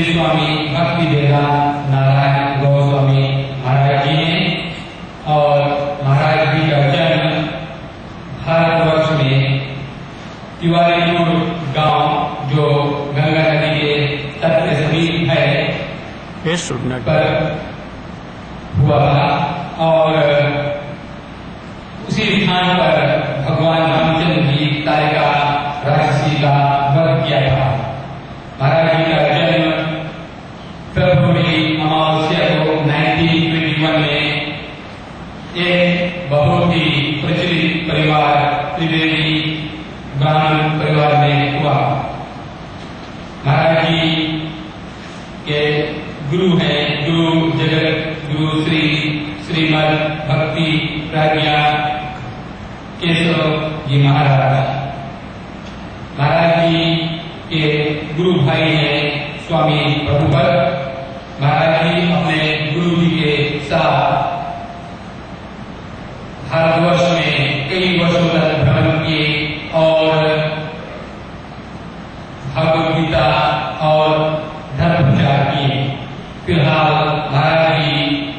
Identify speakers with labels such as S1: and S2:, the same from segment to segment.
S1: स्वामी भक्ति वेदांत नारायण गोस्वामी महाराज जी ने, और महाराज जी का जन्म भारतवर्ष में तिवारीपुर गांव जो गंगा नदी के तट के समीप है पर हुआ था, और उसी स्थान पर भगवान रामचंद्र जी तारिका राक्षसी का वध किया था। महाराज जी का जन्म फरवरी अमावस्या को 1921 में एक बहुत ही प्रचलित परिवार त्रिवेदी ब्राह्मण परिवार में हुआ। महाराज जी के गुरु हैं गुरु जगत गुरु श्री श्रीमद भक्ति प्रज्ञा केशव जी महाराज। महाराज जी के गुरु भाई हैं स्वामी प्रभुपद। महाराज जी अपने गुरु जी के साथ भारतवर्ष में कई वर्षों तक भ्रमण किए और भगवद गीता और धर्म प्रचार किए। फिलहाल महाराज जी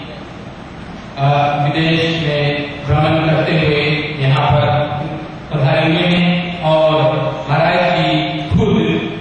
S1: विदेश में भ्रमण करते हुए यहाँ पर पधारे हुए हैं, और महाराज जी खुद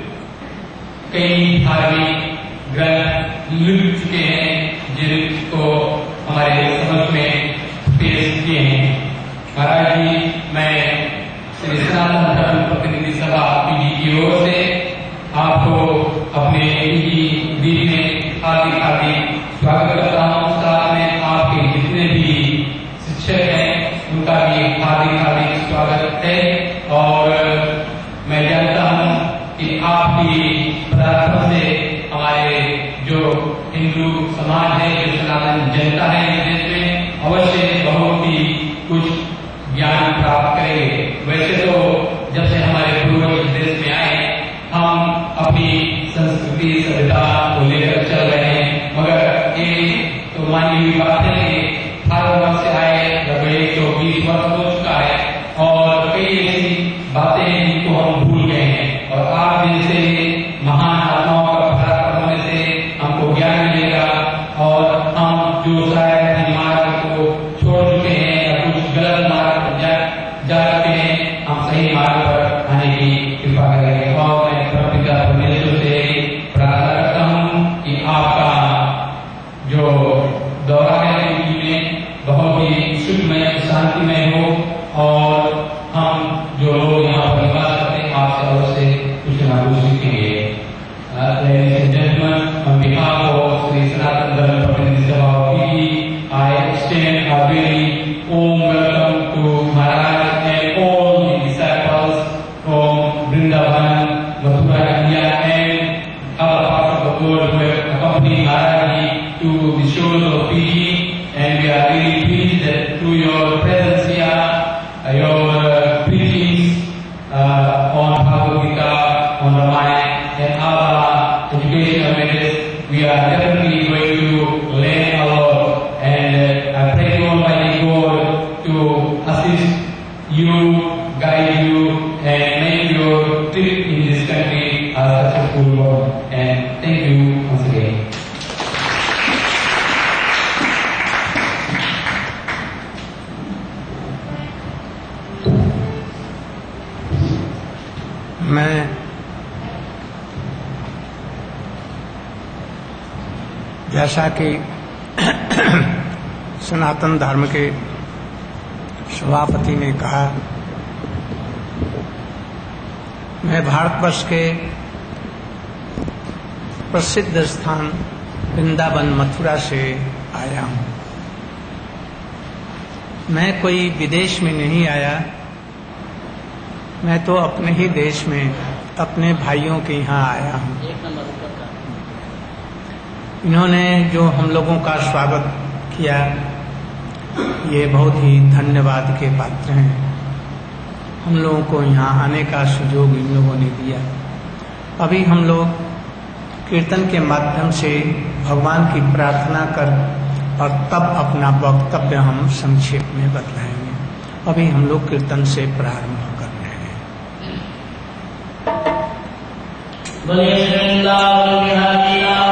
S1: कई धार्मिक ग्रंथ लिख चुके हैं जिनको हमारे समझ में पेश किए हैं। महाराज जी, मैं श्री सनातन धर्म प्रतिनिधि सभा पीजी की ओर से आपको अपने दीदी में हार्दिक स्वागत करता हूँ। साथ में आपके जितने भी शिक्षक हैं उनका भी हार्दिक स्वागत है, और मैं जानता हूँ कि आपकी प्रार्थना से हमारे जो हिंदू समाज है, जो सनातन जनता है इस देश में, अवश्य बहुत ही कुछ ज्ञान प्राप्त करेंगे। वैसे तो जब से हमारे पूर्वज इस देश में आए, हम अपनी संस्कृति सभ्यता को लेकर चल रहे हैं, मगर ये तो मानी हुई बात है कि भारतवर्ष से आए लगभग 120 वर्ष हो चुका है, और कई ऐसी बातें हैं जिनको हम भूल गए हैं, और आप जैसे महान आत्माओं का पराक्रम होने से हमको ज्ञान मिलेगा, और हम जो शायद मार्ग को छोड़ चुके हैं या कुछ गलत मार्ग पर जा चुके हैं, हम सही मार्ग पर आने की कृपा करेंगे। और मैं प्रभुपिता परमेश्वर से प्रार्थना करता हूँ कि आपका जो दौरा है में बहुत ही सुखमय शांतिमय हो, और हम जो लोग यहाँ पर निवास करते हैं आपसे अवश्य कुछ न कुछ सीखेंगे। Ladies and gentlemen, on behalf of Sri Sanatan Dharma प्रतिनिधि सभा PG, I extend a very warm welcome to Maharaj and all the disciples from Vrindavan, Mathura, India, and other parts of the world who have accompanied Maharaj to the shores of PG, and we are really pleased that through your presence here, your preachings on Bhagavad Gita, on Ramayana, and other educational methods, we are definitely going to learn a lot, and I pray to Almighty God to assist you, guide you, and make your trip in this country a successful one. And thank you once again.
S2: मैं जैसा कि सनातन धर्म के सभापति ने कहा, मैं भारतवर्ष के प्रसिद्ध स्थान वृंदावन मथुरा से आया हूँ। मैं कोई विदेश में नहीं आया, मैं तो अपने ही देश में अपने भाइयों के यहाँ आया हूँ। इन्होंने जो हम लोगों का स्वागत किया, ये बहुत ही धन्यवाद के पात्र हैं। हम लोगों को यहाँ आने का सुयोग इन लोगों ने दिया। अभी हम लोग कीर्तन के माध्यम से भगवान की प्रार्थना कर और तब अपना वक्तव्य हम संक्षेप में बतलाएंगे। अभी हम लोग कीर्तन से प्रारंभ कर रहे हैं।
S3: बोलिए वृंदावन बिहारी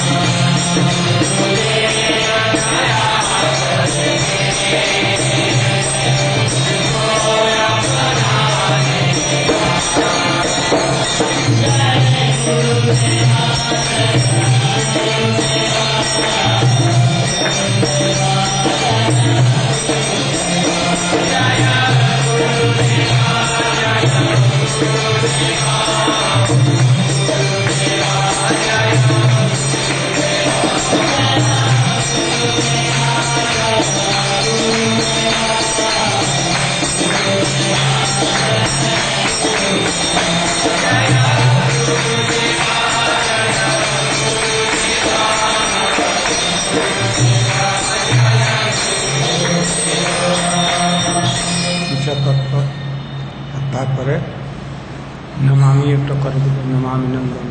S2: तात्पर्य नमामि एक तो कर नमामि नंदन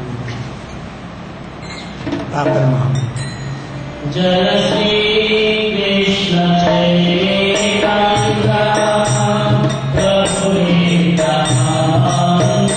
S2: तात्पर्य महाम
S3: जय श्री कृष्ण चैतन्य प्रभु नित्यानंद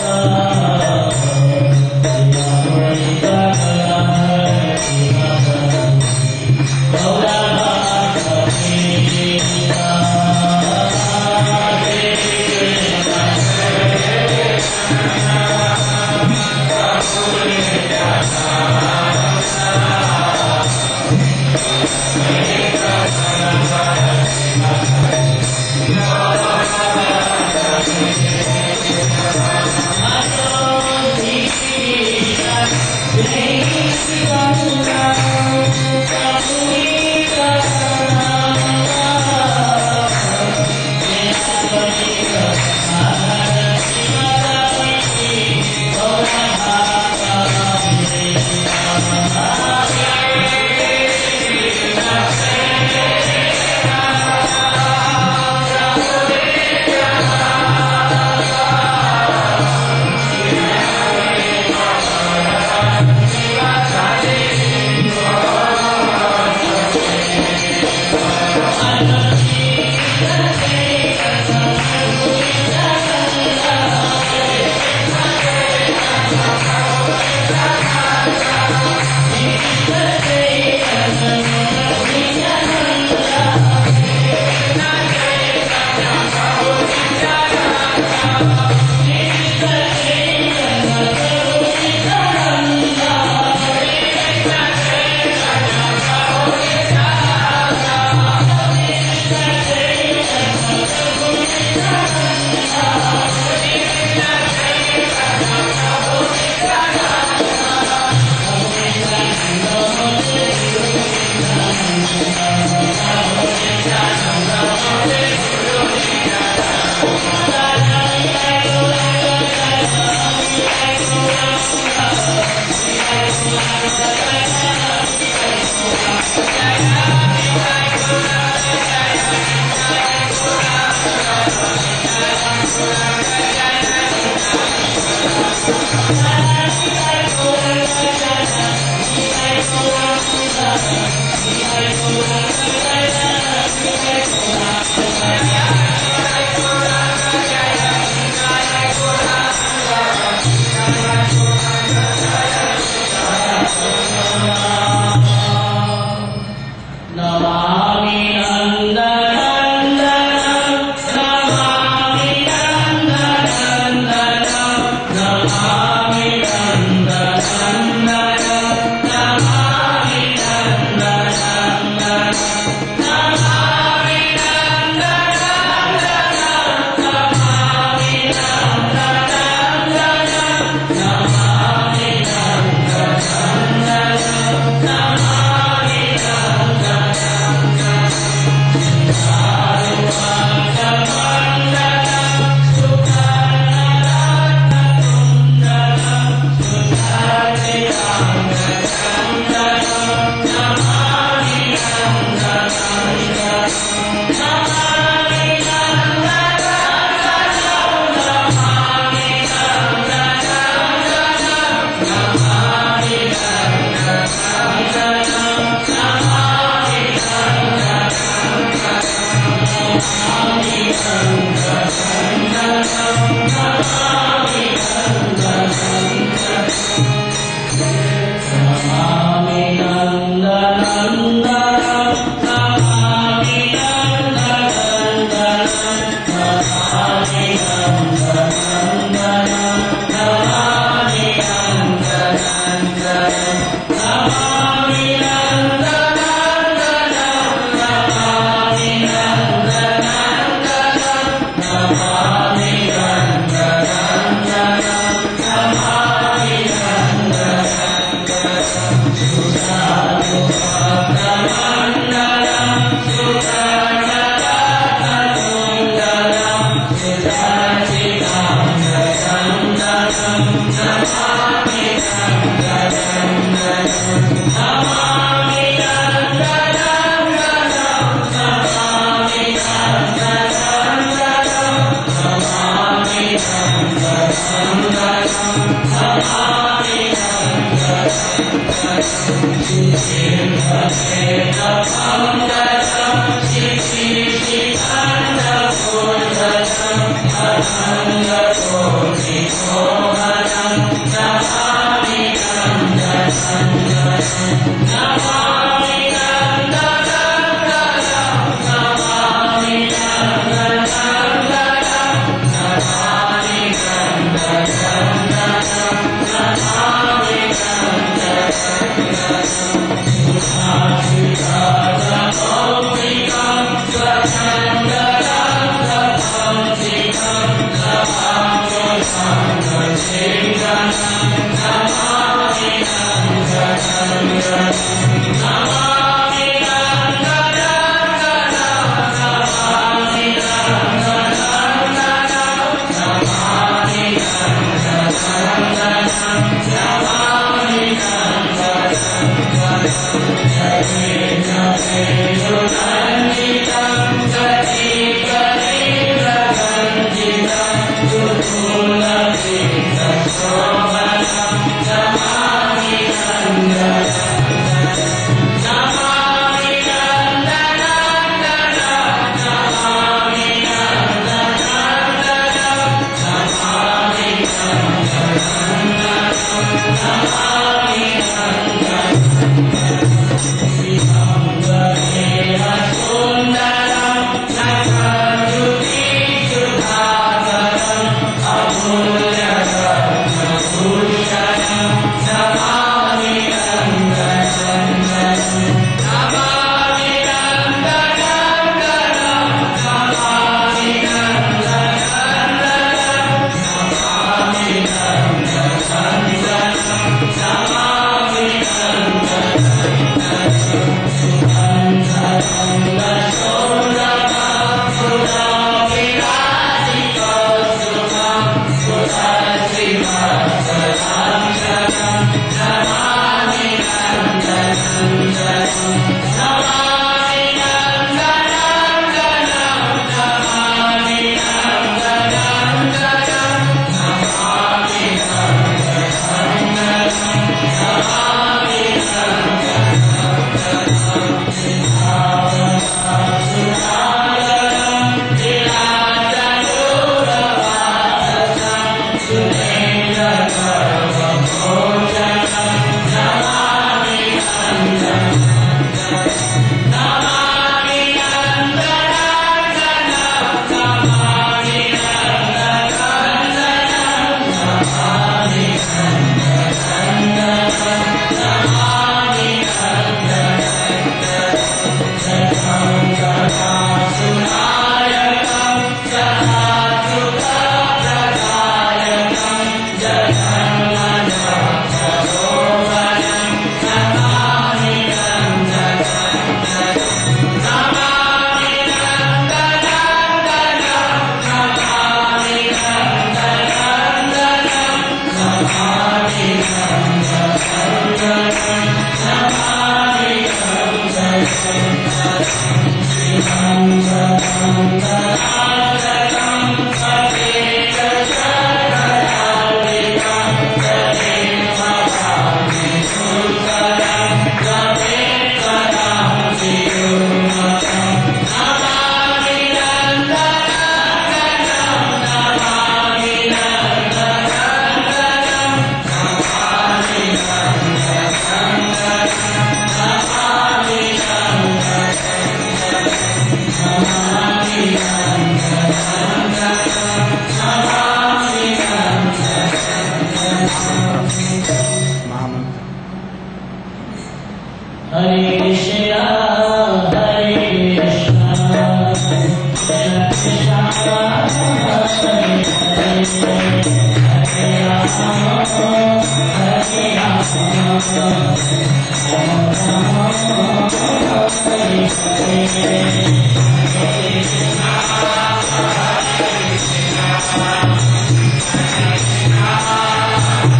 S3: Hare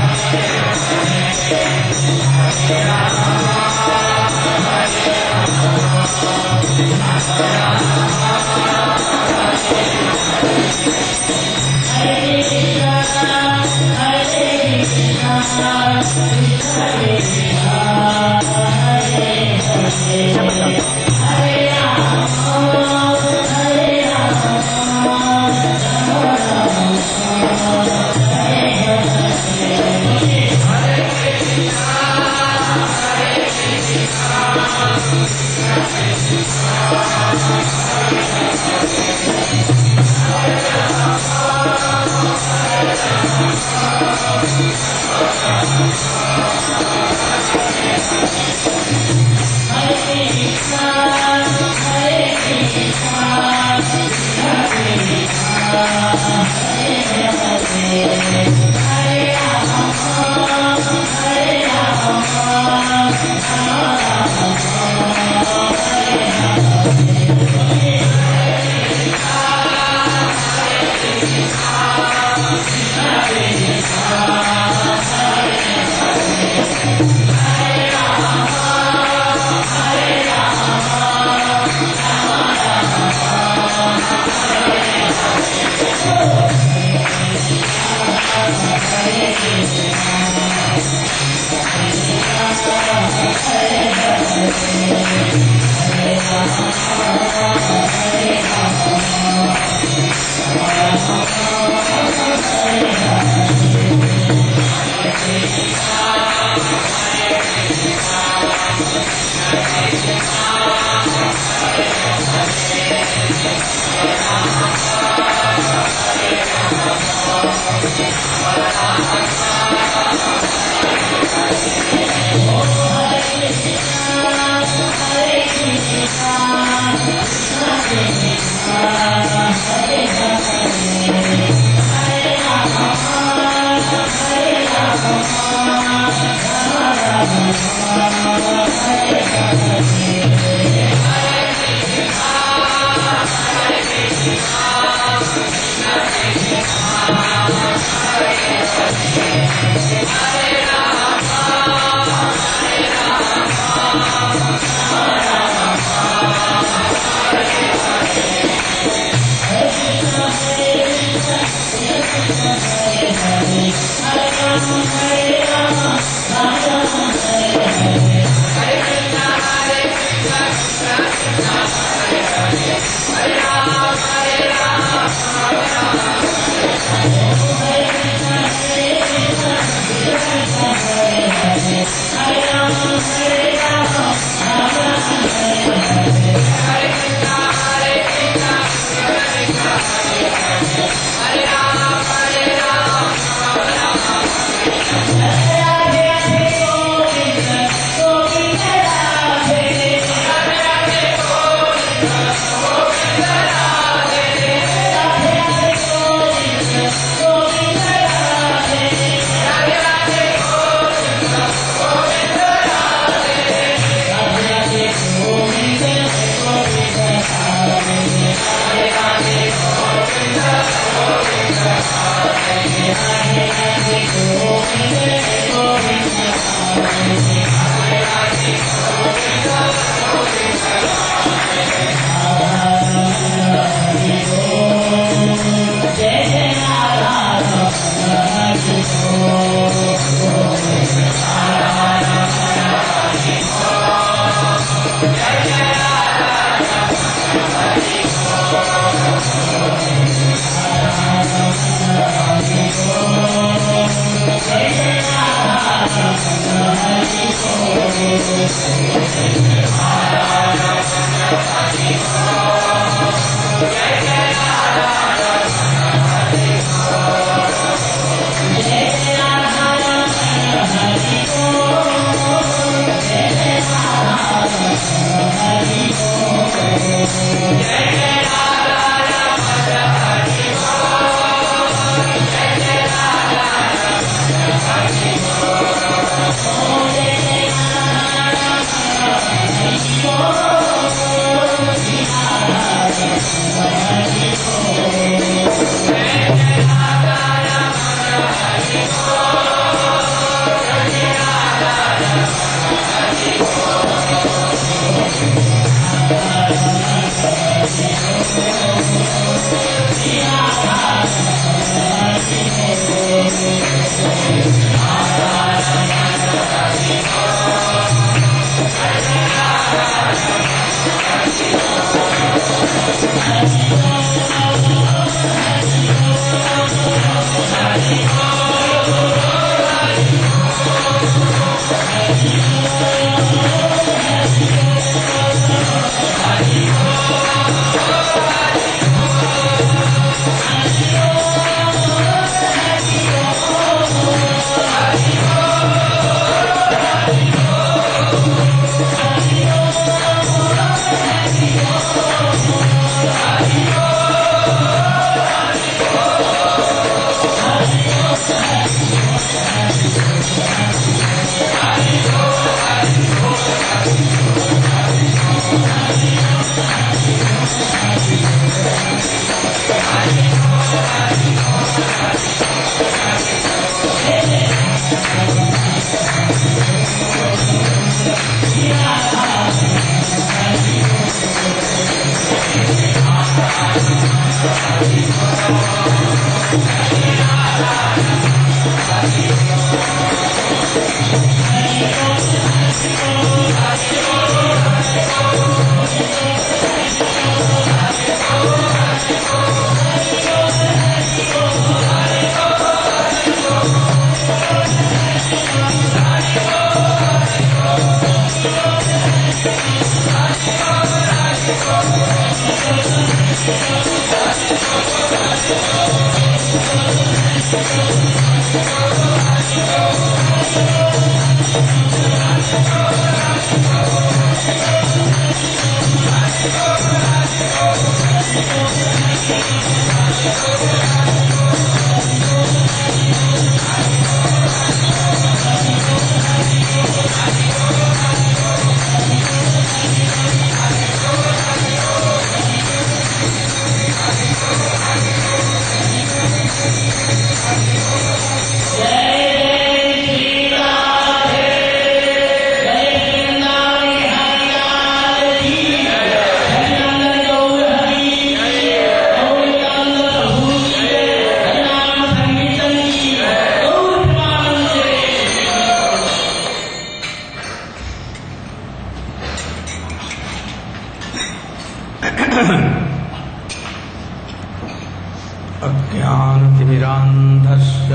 S2: अज्ञानतिमिरान्धस्य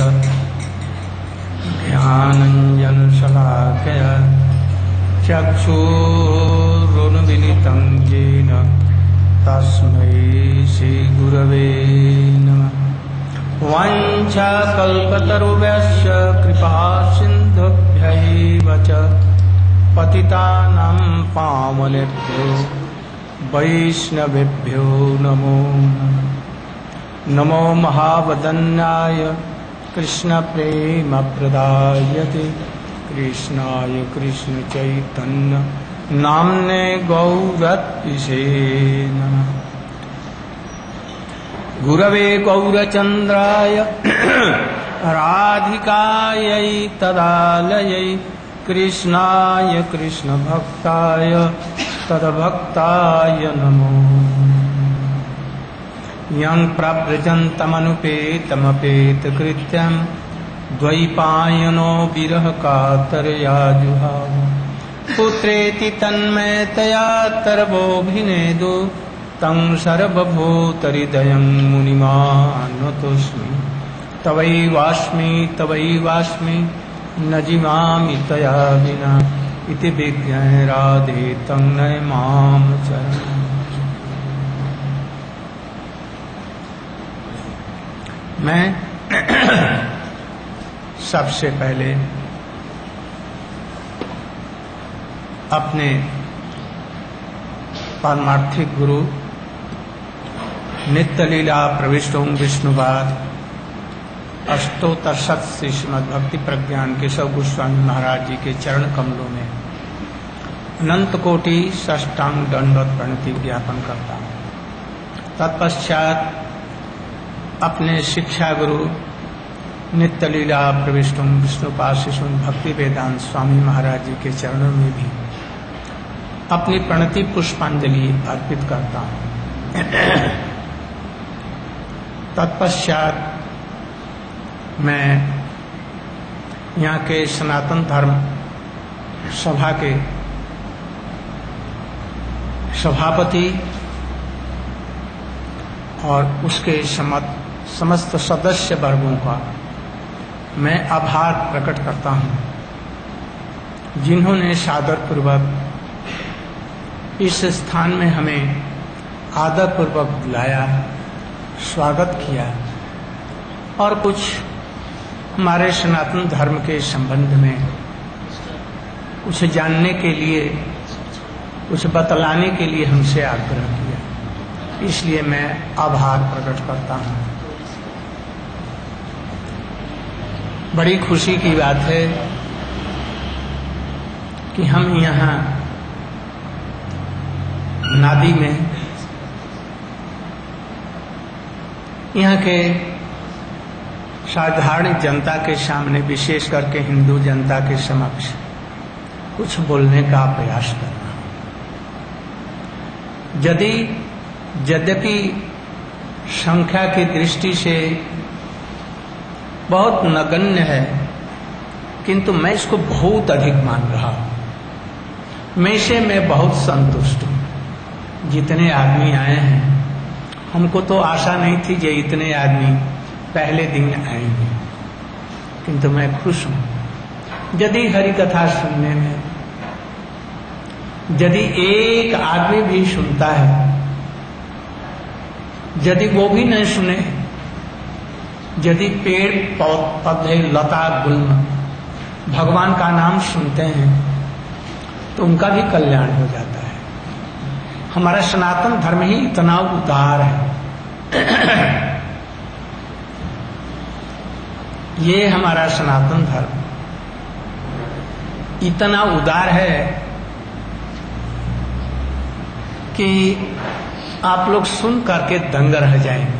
S2: ज्ञानञ्जनशलाकया चक्षुरुन्मिलितं येन तस्मै श्रीगुरवे नमः। वाञ्छाकल्पतरुभ्यश्च कृपासिन्धुभ्यैव च पतितानां पावनेभ्यो वैष्णवेभ्यो नमो नमः। नमो महावदन्याय कृष्णप्रेमप्रदायते कृष्णाय कृष्णचैतन्य नाम्ने गौरत्पिषे नमः। गुरवे गौरचन्द्राय राधिकायै तदालयै कृष्णाय कृष्णभक्ताय तद्भक्ताय नमो। यं प्रव्रजन्तमनुपेतमपेतकृत्यं द्वैपायनो विरहकातरया जुहाव पुत्रेति तन्मयतया तरवोऽभिनेदो तं सर्वभूतहृदयं मुनिमानतोऽस्मि। तवैवास्मि न जीवामि तया विना इति विज्ञाय राधे तं नय मां चरणम्। मैं सबसे पहले अपने पारमार्थिक गुरु नित्य लीला प्रविष्टों विष्णुपाद अष्टोत्तर शत श्रीमद् भक्ति प्रज्ञान केशव गोस्वामी महाराज जी के चरण कमलों में अनंत कोटि साष्टांग दंडवत प्रणति ज्ञापन करता हूँ। तत्पश्चात अपने शिक्षा गुरु नित्य लीला प्रविष्टुम विष्णुपाद शिशु भक्ति वेदांत स्वामी महाराज जी के चरणों में भी अपनी प्रणति पुष्पांजलि अर्पित करता हूँ। तत्पश्चात मैं यहाँ के सनातन धर्म सभा के सभापति और उसके समस्त सदस्य वर्गों का मैं आभार प्रकट करता हूँ, जिन्होंने सादरपूर्वक इस स्थान में हमें आदरपूर्वक बुलाया, स्वागत किया और कुछ हमारे सनातन धर्म के संबंध में कुछ जानने के लिए, कुछ बतलाने के लिए हमसे आग्रह किया। इसलिए मैं आभार प्रकट करता हूँ। बड़ी खुशी की बात है कि हम यहाँ नादी में यहाँ के साधारण जनता के सामने, विशेष करके हिंदू जनता के समक्ष कुछ बोलने का प्रयास करना। यद्यपि संख्या की दृष्टि से बहुत नगण्य है, किंतु मैं इसको बहुत अधिक मान रहा हूं। मैं बहुत संतुष्ट हूं। जितने आदमी आए हैं, हमको तो आशा नहीं थी कि इतने आदमी पहले दिन आएंगे, किंतु मैं खुश हूं। यदि हरि कथा सुनने में यदि एक आदमी भी सुनता है, यदि वो भी नहीं सुने, यदि पेड़ पौधे लता गुल्म भगवान का नाम सुनते हैं, तो उनका भी कल्याण हो जाता है। हमारा सनातन धर्म ही इतना उदार है। ये हमारा सनातन धर्म इतना उदार है कि आप लोग सुन करके दंग रह जाएंगे,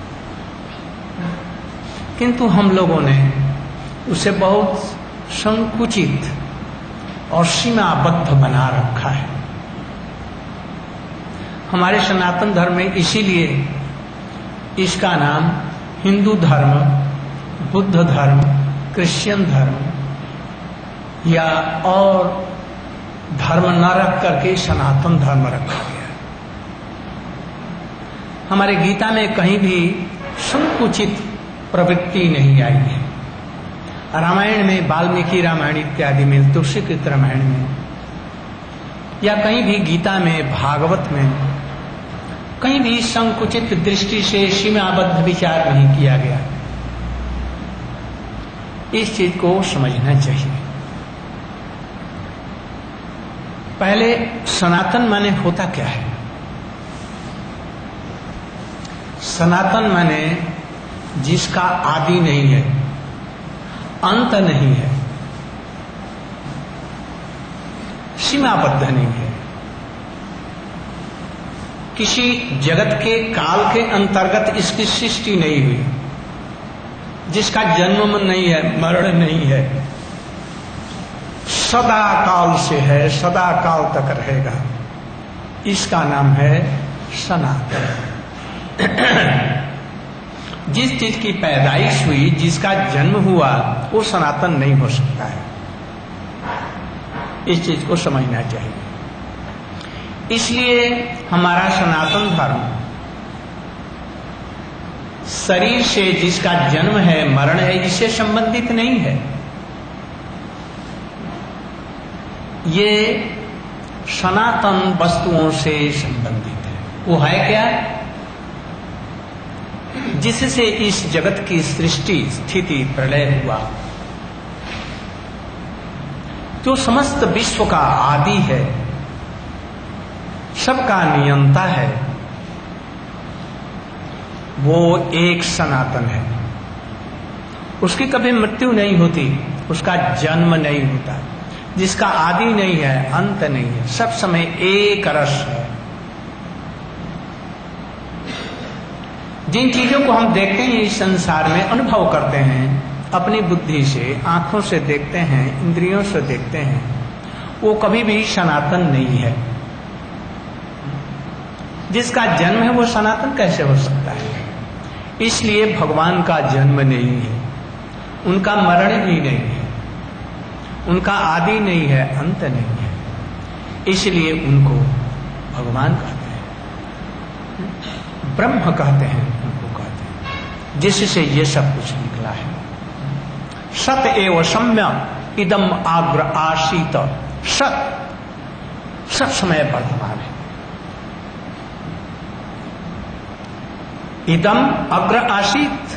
S2: किंतु हम लोगों ने उसे बहुत संकुचित और सीमाबद्ध बना रखा है। हमारे सनातन धर्म में इसीलिए इसका नाम हिंदू धर्म, बुद्ध धर्म, क्रिश्चियन धर्म या और धर्म न रख करके सनातन धर्म रखा गया। हमारे गीता में कहीं भी संकुचित प्रवृत्ति नहीं आई है। रामायण में, वाल्मीकि रामायण इत्यादि में, तुलसीकृत रामायण में या कहीं भी गीता में, भागवत में कहीं भी संकुचित दृष्टि से सीमाबद्ध विचार नहीं किया गया। इस चीज को समझना चाहिए। पहले सनातन माने होता क्या है? सनातन माने जिसका आदि नहीं है, अंत नहीं है, सीमाबद्ध नहीं है, किसी जगत के काल के अंतर्गत इसकी सृष्टि नहीं हुई, जिसका जन्म नहीं है, मरण नहीं है, सदा काल से है, सदा काल तक रहेगा, इसका नाम है सनातन। जिस चीज की पैदाइश हुई, जिसका जन्म हुआ, वो सनातन नहीं हो सकता है। इस चीज को समझना चाहिए। इसलिए हमारा सनातन धर्म शरीर से जिसका जन्म है, मरण है, इससे संबंधित नहीं है। ये सनातन वस्तुओं से संबंधित है। वो है क्या? जिससे इस जगत की सृष्टि, स्थिति, प्रलय हुआ, जो समस्त विश्व का आदि है, सबका नियंता है, वो एक सनातन है। उसकी कभी मृत्यु नहीं होती, उसका जन्म नहीं होता, जिसका आदि नहीं है, अंत नहीं है, सब समय एक रस है। जिन चीजों को हम देखते हैं इस संसार में, अनुभव करते हैं, अपनी बुद्धि से, आंखों से देखते हैं, इंद्रियों से देखते हैं, वो कभी भी सनातन नहीं है। जिसका जन्म है वो सनातन कैसे हो सकता है? इसलिए भगवान का जन्म नहीं है, उनका मरण भी नहीं है, उनका आदि नहीं है, अंत नहीं है, इसलिए उनको भगवान कहते हैं, ब्रह्म कहते हैं, उनको कहते हैं, जिससे ये सब कुछ निकला है। सत एव सम्यक इदम आग्र आसीत। सत सब समय वर्तमान है। इदम अग्र आसीत,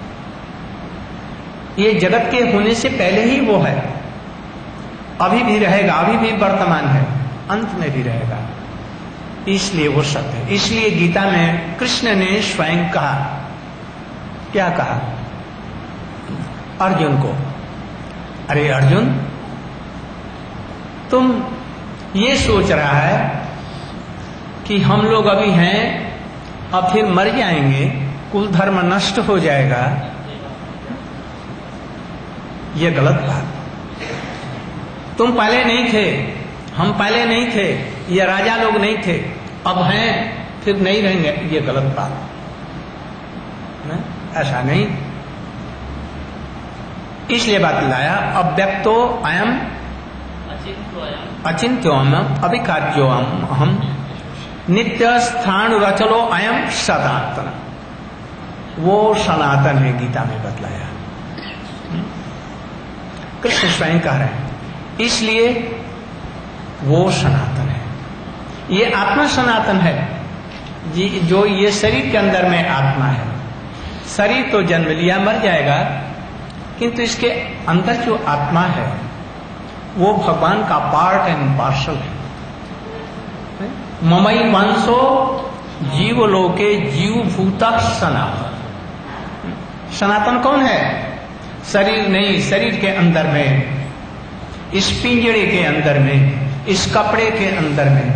S2: ये जगत के होने से पहले ही वो है, अभी भी रहेगा, अभी भी वर्तमान है, अंत में भी रहेगा, इसलिए वो सत्य है। इसलिए गीता में कृष्ण ने स्वयं कहा, क्या कहा अर्जुन को? अरे अर्जुन, तुम ये सोच रहा है कि हम लोग अभी हैं और फिर मर जाएंगे, कुल धर्म नष्ट हो जाएगा, ये गलत बात। तुम पहले नहीं थे, हम पहले नहीं थे, ये राजा लोग नहीं थे, अब हैं फिर नहीं रहेंगे, ये गलत बात है। ऐसा नहीं, इसलिए बात लाया अव्यक्तो अयम अचिंत्योम अविकार्योम अहम नित्य स्थान रचलो अयम सनातन। वो सनातन है, गीता में बतलाया, कृष्ण स्वयं कह रहे हैं, इसलिए वो सनातन है। ये आत्मा सनातन है, जो ये शरीर के अंदर में आत्मा है। शरीर तो जन्म लिया मर जाएगा, किंतु इसके अंदर जो आत्मा है वो भगवान का पार्ट एंड पार्सल है। ममई वंशो जीवलोके जीवभूता सनातन। सनातन कौन है? शरीर नहीं, शरीर के अंदर में, इस पिंजड़े के अंदर में, इस कपड़े के अंदर में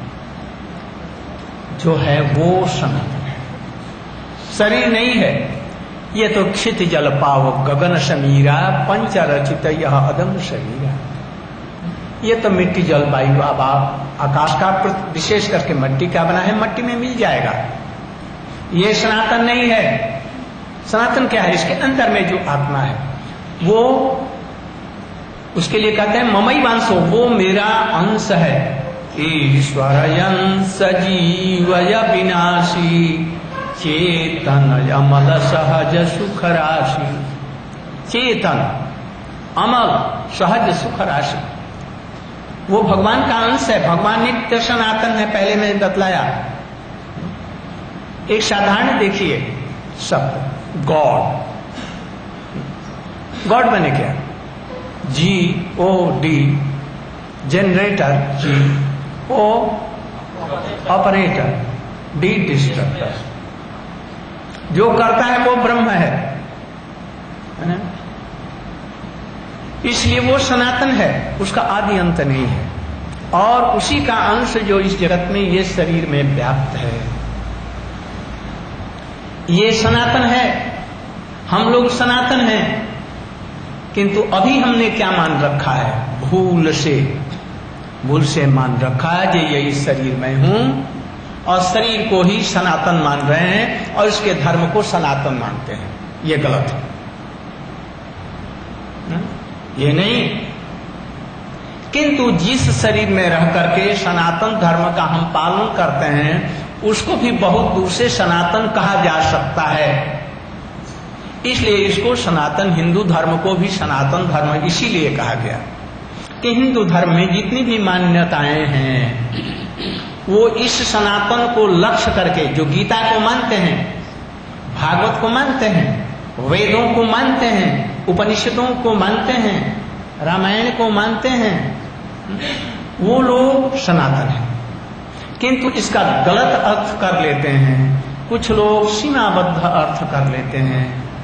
S2: जो है वो सनातन है। शरीर नहीं है, ये तो क्षित जल पाव गगन समीरा पंच रचित यह अदम शरीरा। ये तो मिट्टी जल वायु आकाश का, विशेष करके मिट्टी का बना है, मिट्टी में मिल जाएगा। ये सनातन नहीं है। सनातन क्या है? इसके अंदर में जो आत्मा है वो, उसके लिए कहते हैं ममई वांसो, वो मेरा अंश है। ईश्वरयंस जीवय विनाशी चेतन अमल सहज सुख राशि। चेतन अमल सहज सुख राशि, वो भगवान का अंश है। भगवान नित्य सनातन है, पहले मैंने बतलाया। एक साधारण देखिए शब्द गॉड। गॉड बने क्या? GOD, generator, GO operator, D destructor. जो करता है वो ब्रह्म है ना? इसलिए वो सनातन है, उसका आदि अंत नहीं है, और उसी का अंश जो इस जगत में ये शरीर में व्याप्त है, ये सनातन है। हम लोग सनातन हैं, किंतु अभी हमने क्या मान रखा है? भूल से मान रखा है कि ये इस शरीर में हूं, और शरीर को ही सनातन मान रहे हैं और इसके धर्म को सनातन मानते हैं। ये गलत है ना? ये नहीं। किंतु जिस शरीर में रह करके सनातन धर्म का हम पालन करते हैं, उसको भी बहुत दूर से सनातन कहा जा सकता है। इसलिए इसको सनातन, हिंदू धर्म को भी सनातन धर्म इसीलिए कहा गया कि हिंदू धर्म में जितनी भी मान्यताएं हैं वो इस सनातन को लक्ष्य करके, जो गीता को मानते हैं, भागवत को मानते हैं, वेदों को मानते हैं, उपनिषदों को मानते हैं, रामायण को मानते हैं, वो लोग सनातन हैं। किंतु इसका गलत अर्थ कर लेते हैं, कुछ लोग सीमाबद्ध अर्थ कर लेते हैं।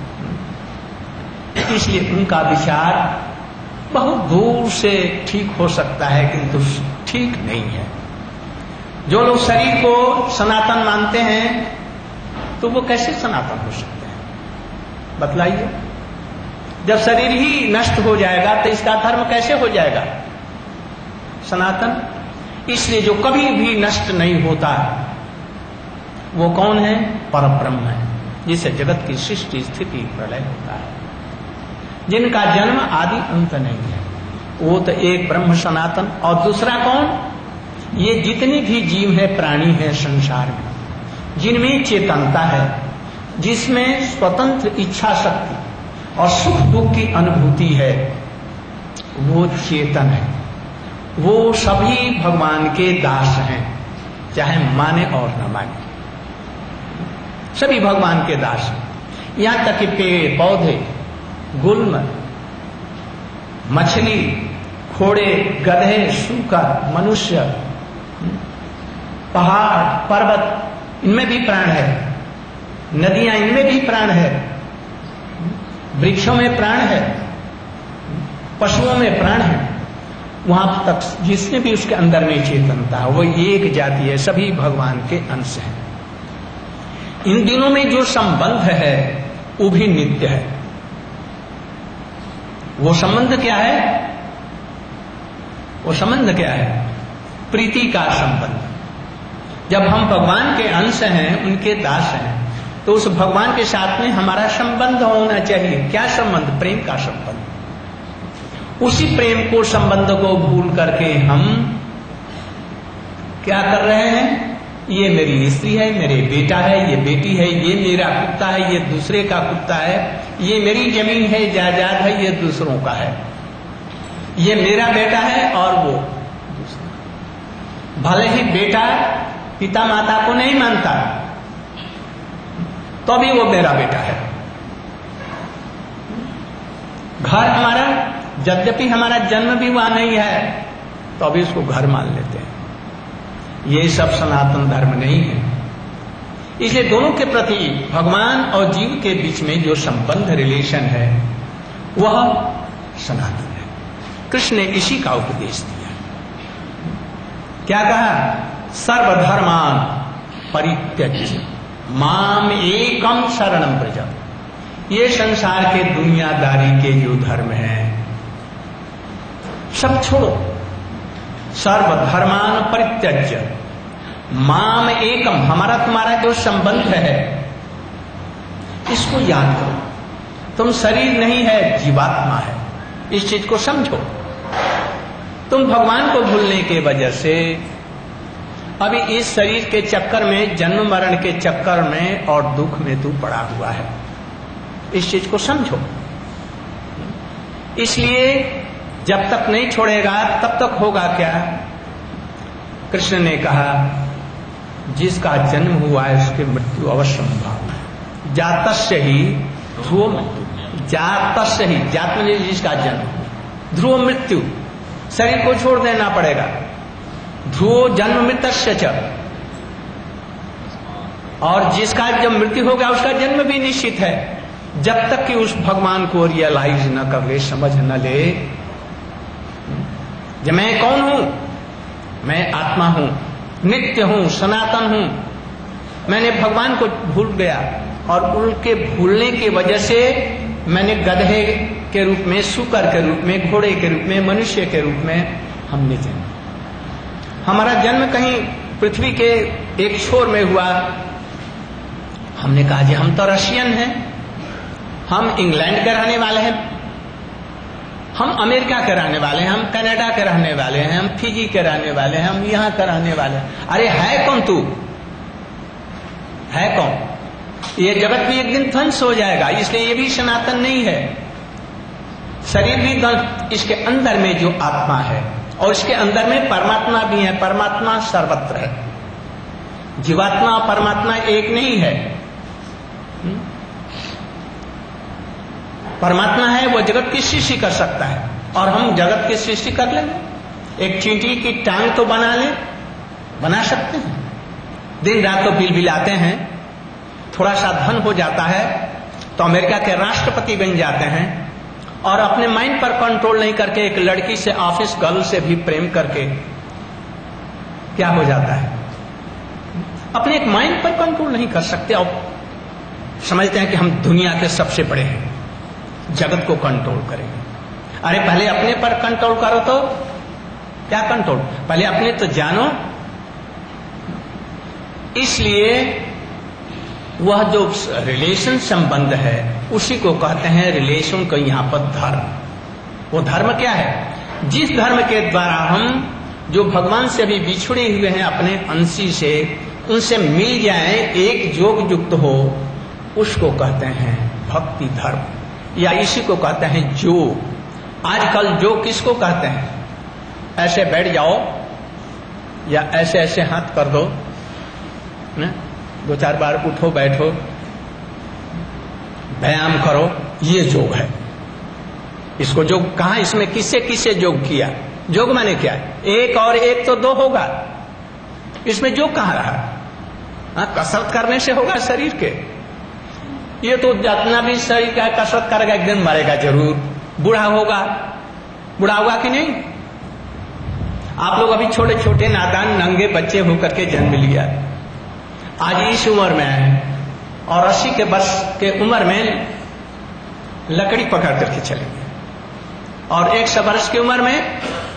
S2: इसलिए उनका विचार बहुत दूर से ठीक हो सकता है, किंतु ठीक नहीं है। जो लोग शरीर को सनातन मानते हैं तो वो कैसे सनातन हो सकते हैं? बतलाइए। जब शरीर ही नष्ट हो जाएगा तो इसका धर्म कैसे हो जाएगा सनातन? इसलिए जो कभी भी नष्ट नहीं होता वो कौन है? परब्रह्म है, जिसे जगत की सृष्टि स्थिति प्रलय होता है, जिनका जन्म आदि अंत नहीं है। वो तो एक ब्रह्म सनातन। और दूसरा कौन? ये जितने भी जीव है, प्राणी है संसार में, जिनमें चेतनता है, जिसमें स्वतंत्र इच्छा शक्ति और सुख दुख की अनुभूति है, वो चेतन है। वो सभी भगवान के दास हैं, चाहे माने और न माने, सभी भगवान के दास हैं। यहां तक कि पेड़ पौधे, गुल्म, मछली, घोड़े, गधे, सूकर, मनुष्य, पहाड़, पर्वत, इनमें भी प्राण है। नदियां, इनमें भी प्राण है। वृक्षों में प्राण है, पशुओं में प्राण है, वहां तक जिसने भी उसके अंदर में चेतनता है वो एक जाति है, सभी भगवान के अंश हैं। इन दिनों में जो संबंध है वो भी नित्य है। वो संबंध क्या है? वो संबंध क्या है? प्रीति का संबंध। जब हम भगवान के अंश हैं, उनके दास हैं, तो उस भगवान के साथ में हमारा संबंध होना चाहिए। क्या संबंध? प्रेम का संबंध। उसी प्रेम को, संबंध को भूल करके हम क्या कर रहे हैं? ये मेरी स्त्री है, मेरे बेटा है, ये बेटी है, ये मेरा कुत्ता है, ये दूसरे का कुत्ता है, ये मेरी जमीन है, जायदाद है, ये दूसरों का है, ये मेरा बेटा है और वो दूसरा। भले ही बेटा पिता माता को नहीं मानता तो भी वो मेरा बेटा है। घर हमारा, यद्यपि हमारा जन्म भी वहां नहीं है, तो अभी उसको घर मान लेते हैं। ये सब सनातन धर्म नहीं है। इसलिए दोनों के प्रति, भगवान और जीव के बीच में जो संबंध, रिलेशन है, वह सनातन है। कृष्ण ने इसी का उपदेश दिया। क्या कहा? सर्वधर्मान परित्यज्य माम एकम शरणम व्रज। ये संसार के दुनियादारी के जो धर्म है सब छोड़ो। सर्वधर्मान परित्यज्य माम एकम, हमारा तुम्हारा जो संबंध है इसको याद करो। तुम शरीर नहीं है, जीवात्मा है, इस चीज को समझो। तुम भगवान को भूलने के वजह से अभी इस शरीर के चक्कर में, जन्म मरण के चक्कर में और दुख में तू पड़ा हुआ है। इस चीज को समझो। इसलिए जब तक नहीं छोड़ेगा तब तक होगा क्या? कृष्ण ने कहा जिसका जन्म हुआ है उसकी मृत्यु अवश्य संभव है। जातस्य ही ध्रुव मृत्यु, जातस्य ही, जात में जिसका जन्म, ध्रुव मृत्यु, शरीर को छोड़ देना पड़ेगा। ध्रुव जन्म मृतस्य च, और जिसका जब मृत्यु होगा उसका जन्म भी निश्चित है। जब तक कि उस भगवान को रियलाइज न कर ले, समझ न ले, जब मैं कौन हूं? मैं आत्मा हूं, नित्य हूं, सनातन हूं। मैंने भगवान को भूल गया और उनके भूलने की वजह से मैंने गधे के रूप में, सूकर के रूप में, घोड़े के रूप में, मनुष्य के रूप में हमने जन्म। हमारा जन्म कहीं पृथ्वी के एक छोर में हुआ। हमने कहा जी हम तो रशियन हैं, हम इंग्लैंड के रहने वाले हैं, हम अमेरिका के रहने वाले हैं, हम कनाडा के रहने वाले हैं, हम फिजी के रहने वाले हैं, हम यहां के रहने वाले हैं। अरे है कौन तू? है कौन? ये जगत भी एक दिन ध्वंस हो जाएगा, इसलिए ये भी सनातन नहीं है। शरीर भी ध्वंस, इसके अंदर में जो आत्मा है और इसके अंदर में परमात्मा भी है। परमात्मा सर्वत्र है। जीवात्मा परमात्मा एक नहीं है। परमात्मा है वो जगत की सृष्टि कर सकता है और हम जगत की सृष्टि कर लेंगे। एक चींटी की टांग तो बना ले, बना सकते हैं। दिन रात तो बिलबिलाते हैं, थोड़ा सा धन हो जाता है तो अमेरिका के राष्ट्रपति बन जाते हैं और अपने माइंड पर कंट्रोल नहीं करके एक लड़की से, ऑफिस गर्ल से भी प्रेम करके क्या हो जाता है? अपने एक माइंड पर कंट्रोल नहीं कर सकते और समझते हैं कि हम दुनिया के सबसे बड़े हैं, जगत को कंट्रोल करेंगे। अरे पहले अपने पर कंट्रोल करो। तो क्या कंट्रोल? पहले अपने तो जानो। इसलिए वह जो रिलेशन संबंध है उसी को कहते हैं रिलेशन को यहां पर धर्म। वो धर्म क्या है? जिस धर्म के द्वारा हम जो भगवान से भी बिछड़े हुए हैं अपने अंशी से, उनसे मिल जाए, एक जोग युक्त हो, उसको कहते हैं भक्ति धर्म, या इसी को कहते हैं योग। आजकल योग किसको कहते हैं? ऐसे बैठ जाओ या ऐसे ऐसे हाथ कर दो, दो चार बार उठो बैठो, व्यायाम करो, ये योग है। इसको योग कहा? इसमें किससे किससे योग किया? योग माने क्या? एक और एक तो दो होगा, इसमें योग कहां रहा? कसरत करने से होगा शरीर के। ये तो जितना भी शरीर का कसरत करेगा एक दिन मरेगा जरूर, बूढ़ा होगा, बुढ़ा हुआ कि नहीं? आप लोग अभी छोटे छोटे नादान नंगे बच्चे होकर के जन्म लिया, आज इस उम्र में है और 80 के वर्ष के उम्र में लकड़ी पकड़ करके चलेंगे, और 100 वर्ष की उम्र में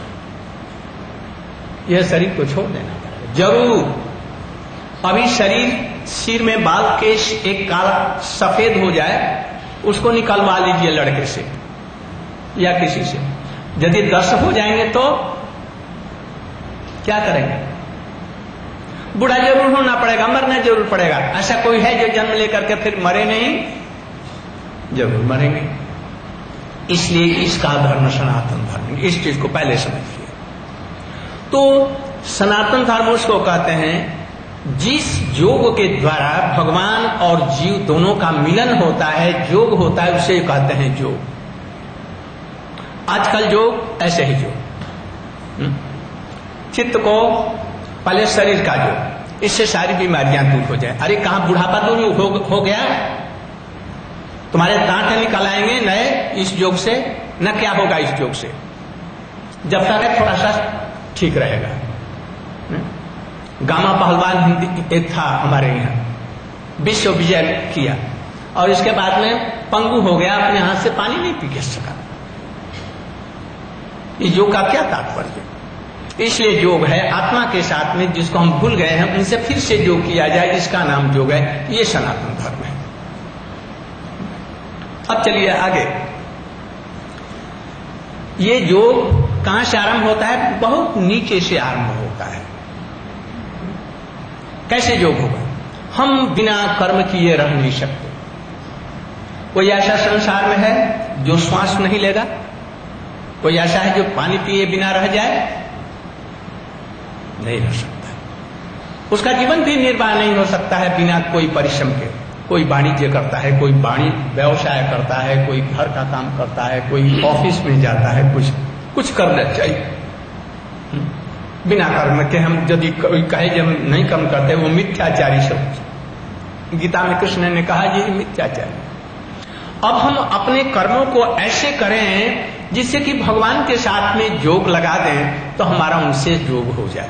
S2: यह शरीर को छोड़ देना पड़ेगा जरूर। अभी शरीर सिर में बाल केश एक काला सफेद हो जाए, उसको निकलवा लीजिए लड़के से या किसी से। यदि 10 हो जाएंगे तो क्या करेंगे? बूढ़ा जरूर होना पड़ेगा, मरना जरूर पड़ेगा। ऐसा कोई है जो जन्म लेकर के फिर मरे नहीं? जरूर मरेंगे। इसलिए इसका धर्म सनातन धर्म, इस चीज को पहले समझिए। तो सनातन धर्म उसको कहते हैं जिस योग के द्वारा भगवान और जीव दोनों का मिलन होता है, योग होता है, उसे कहते हैं योग। आजकल योग ऐसे ही योग, चित्त को पहले शरीर का योग, इससे सारी बीमारियां दूर हो जाए। अरे कहां बुढ़ापा दूर हो गया? तुम्हारे दांत निकल आएंगे नए इस योग से, न क्या होगा इस योग से? जब तक है थोड़ा सा ठीक रहेगा। गामा पहलवान हिंदी एक था हमारे यहाँ, विश्व विजय किया और इसके बाद में पंगु हो गया, अपने हाथ से पानी नहीं पी सका। इस योग का क्या तात्पर्य? इसलिए योग है आत्मा के साथ में, जिसको हम भूल गए हैं उनसे फिर से योग किया जाए, इसका नाम योग है। ये सनातन धर्म है। अब चलिए आगे। ये योग कहां से आरंभ होता है? बहुत नीचे से आरंभ होता है। कैसे योग होगा? हम बिना कर्म किए रह नहीं सकते। कोई ऐसा संसार में है जो श्वास नहीं लेगा? कोई ऐसा है जो पानी पिए बिना रह जाए? नहीं रह सकता। उसका जीवन भी निर्वाह नहीं हो सकता है बिना कोई परिश्रम के। कोई वाणिज्य करता है, कोई व्यवसाय करता है, कोई घर का काम करता है, कोई ऑफिस में जाता है, कुछ करना चाहिए। बिना कर्म के हम यदि कोई कहे जब हम नहीं कर्म करते, वो मिथ्याचारी सब। गीता में कृष्ण ने कहा ये मिथ्याचारी। अब हम अपने कर्मों को ऐसे करें जिससे कि भगवान के साथ में योग लगा दें, तो हमारा उनसे योग हो जाए।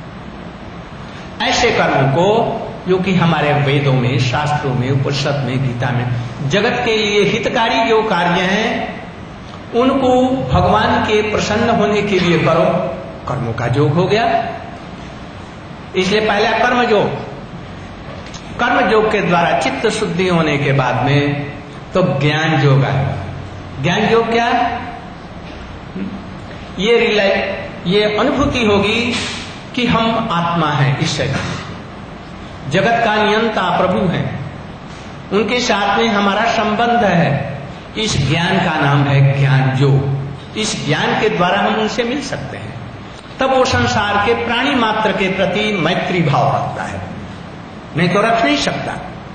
S2: ऐसे कर्मों को जो कि हमारे वेदों में, शास्त्रों में, उपनिषद में, गीता में जगत के लिए हितकारी जो कार्य हैं, उनको भगवान के प्रसन्न होने के लिए करो। कर्मों का योग हो गया। इसलिए पहला कर्म योग। कर्म योग के द्वारा चित्त शुद्धि होने के बाद में तो ज्ञान योग आएगा। ज्ञान योग क्या? ये अनुभूति होगी कि हम आत्मा हैं, इस शरीर, जगत का नियंता प्रभु है, उनके साथ में हमारा संबंध है। इस ज्ञान का नाम है ज्ञान योग। इस ज्ञान के द्वारा हम उनसे मिल सकते हैं। तब वो संसार के प्राणी मात्र के प्रति मैत्री भाव रखता है, नहीं तो रख नहीं सकता।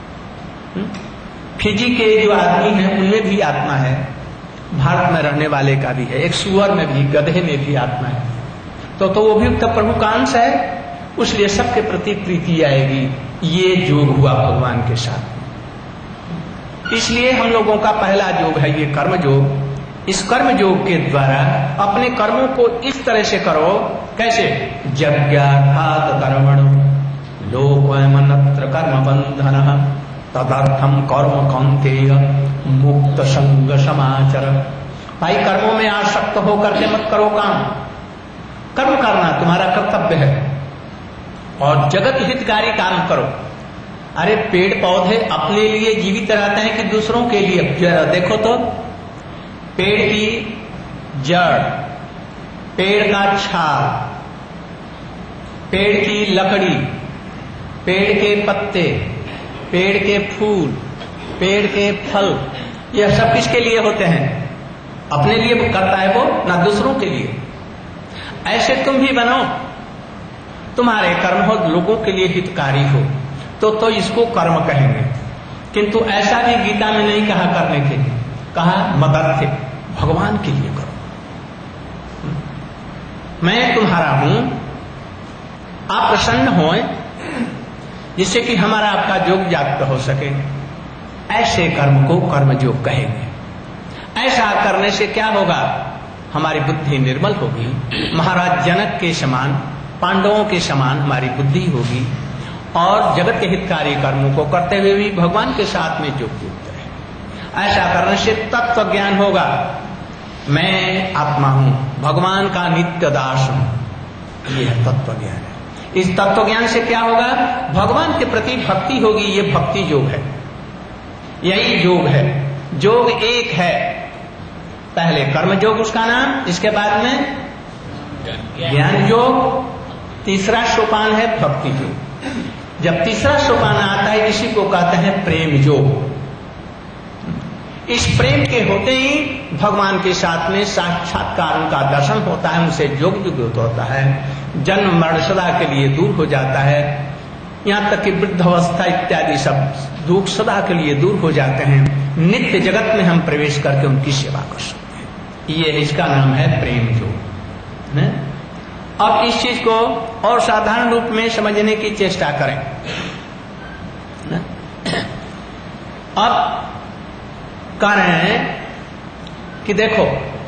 S2: फिजी के जो आदमी हैं उनमें भी आत्मा है, भारत में रहने वाले का भी है, एक सुअर में भी, गधे में भी आत्मा है। तो वो भी तो प्रभु का अंश है, उसलिए सबके प्रति प्रीति आएगी। ये योग हुआ भगवान के साथ। इसलिए हम लोगों का पहला योग है ये कर्म योग। इस कर्म योग के द्वारा अपने कर्मों को इस तरह से करो। कैसे? यज्ञार्थात् कर्मणो लोकोऽयमन्यत्र कर्म बंधनः तदर्थम कर्म कौन्तेय मुक्त संग समाचर। भाई कर्मों में आसक्त होकर के मत करो काम। कर्म करना तुम्हारा कर्तव्य है और जगत हितकारी काम करो। अरे पेड़ पौधे अपने लिए जीवित रहते हैं कि दूसरों के लिए? देखो तो, पेड़ की जड़, पेड़ का छाल, पेड़ की लकड़ी, पेड़ के पत्ते, पेड़ के फूल, पेड़ के फल, यह सब किसके लिए होते हैं? अपने लिए करता है वो, ना दूसरों के लिए। ऐसे तुम भी बनो, तुम्हारे कर्म हो लोगों के लिए हितकारी हो, तो इसको कर्म कहेंगे। किंतु ऐसा भी गीता में नहीं कहा करने के लिए, कहा मदद से भगवान के लिए करो। मैं तुम्हारा हूं, आप प्रसन्न होए, जिससे कि हमारा आपका योग जागृत हो सके। ऐसे कर्म को कर्म योग कहेंगे। ऐसा करने से क्या होगा? हमारी बुद्धि निर्मल होगी, महाराज जनक के समान, पांडवों के समान हमारी बुद्धि होगी और जगत के हितकारी कर्मों को करते हुए भी भगवान के साथ में युक्त रहे। ऐसा करने से तत्व ज्ञान होगा। मैं आत्मा हूं, भगवान का नित्य दास हूं, यह तत्व ज्ञान है। इस तत्व ज्ञान से क्या होगा? भगवान के प्रति भक्ति होगी। ये भक्ति योग है, यही योग है। योग एक है, पहले कर्म योग उसका नाम, इसके बाद में ज्ञान योग, तीसरा सोपान है भक्ति योग। जब तीसरा सोपान आता है इसी को कहते हैं प्रेम योग। इस प्रेम के होते ही भगवान के साथ में साक्षात्कार उनका दर्शन होता है, उनसे योग युक्त होता है, जन्म मरण सदा के लिए दूर हो जाता है, यहाँ तक कि वृद्धावस्था इत्यादि सब दुख सदा के लिए दूर हो जाते हैं। नित्य जगत में हम प्रवेश करके उनकी सेवा कर सकते हैं। ये इसका नाम है प्रेम योग। अब इस चीज को और साधारण रूप में समझने की चेष्टा करें। अब कह रहे हैं कि देखो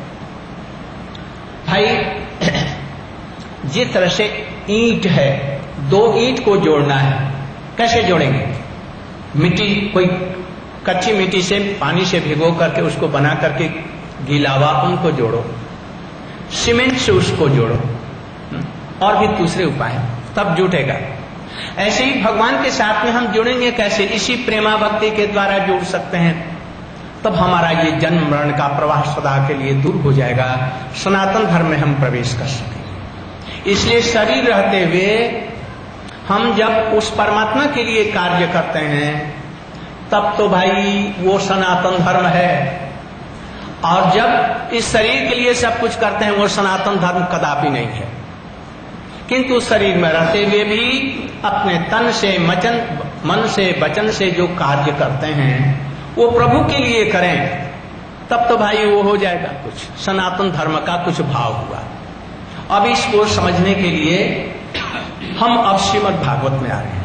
S2: भाई, जिस तरह से ईंट है, दो ईंट को जोड़ना है, कैसे जोड़ेंगे? मिट्टी, कोई कच्ची मिट्टी से पानी से भिगो करके उसको बना करके गीलावा उनको जोड़ो, सीमेंट से उसको जोड़ो, और भी दूसरे उपाय हैं, तब जुटेगा। ऐसे ही भगवान के साथ में हम जुड़ेंगे कैसे? इसी प्रेमा भक्ति के द्वारा जुड़ सकते हैं। तब हमारा ये जन्म मरण का प्रवाह सदा के लिए दूर हो जाएगा, सनातन धर्म में हम प्रवेश कर सकेंगे। इसलिए शरीर रहते हुए हम जब उस परमात्मा के लिए कार्य करते हैं तब तो भाई वो सनातन धर्म है, और जब इस शरीर के लिए सब कुछ करते हैं वो सनातन धर्म कदापि नहीं है। किंतु शरीर में रहते हुए भी अपने तन से मन से वचन से जो कार्य करते हैं वो प्रभु के लिए करें, तब तो भाई वो हो जाएगा, कुछ सनातन धर्म का कुछ भाव हुआ। अब इसको समझने के लिए हम अब श्रीमद् भागवत में आ रहे हैं।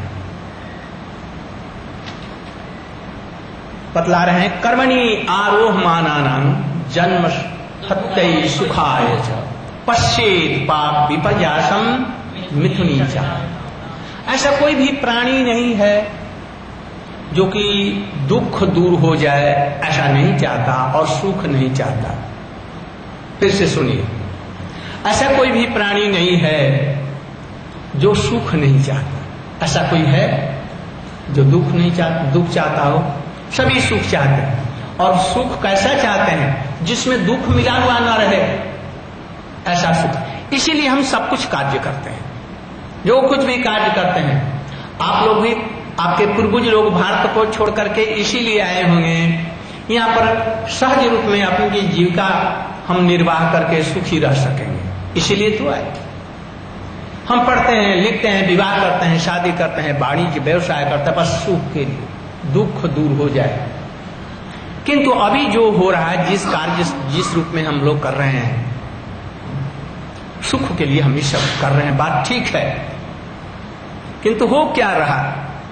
S2: बतला रहे हैं, कर्मणि आरोहमानानां जन्म हत्यै सुखाय च पश्येत पाप विपर्यासम मिथुनी च। ऐसा कोई भी प्राणी नहीं है जो कि दुख दूर हो जाए, ऐसा नहीं चाहता, और सुख नहीं चाहता। फिर से सुनिए, ऐसा कोई भी प्राणी नहीं है जो सुख नहीं चाहता। ऐसा कोई है जो दुख नहीं चाहता, दुख चाहता हो? सभी सुख चाहते हैं, और सुख कैसा चाहते हैं? जिसमें दुख मिला हुआ न रहे, ऐसा सुख। इसीलिए हम सब कुछ कार्य करते हैं, जो कुछ भी कार्य करते हैं। आप लोग भी, आपके पूर्वज लोग भारत को छोड़ करके इसीलिए आए होंगे यहाँ पर सहज रूप में अपनी जीविका हम निर्वाह करके सुखी रह सकेंगे, इसीलिए तो आए। हम पढ़ते हैं, लिखते हैं, विवाह करते हैं, शादी करते हैं, वाणिज्य व्यवसाय करते हैं, बस सुख के लिए, दुख दूर हो जाए। किंतु अभी जो हो रहा है, जिस कार्य जिस रूप में हम लोग कर रहे हैं, सुख के लिए हम ये सब कर रहे हैं, बात ठीक है। किंतु हो क्या रहा?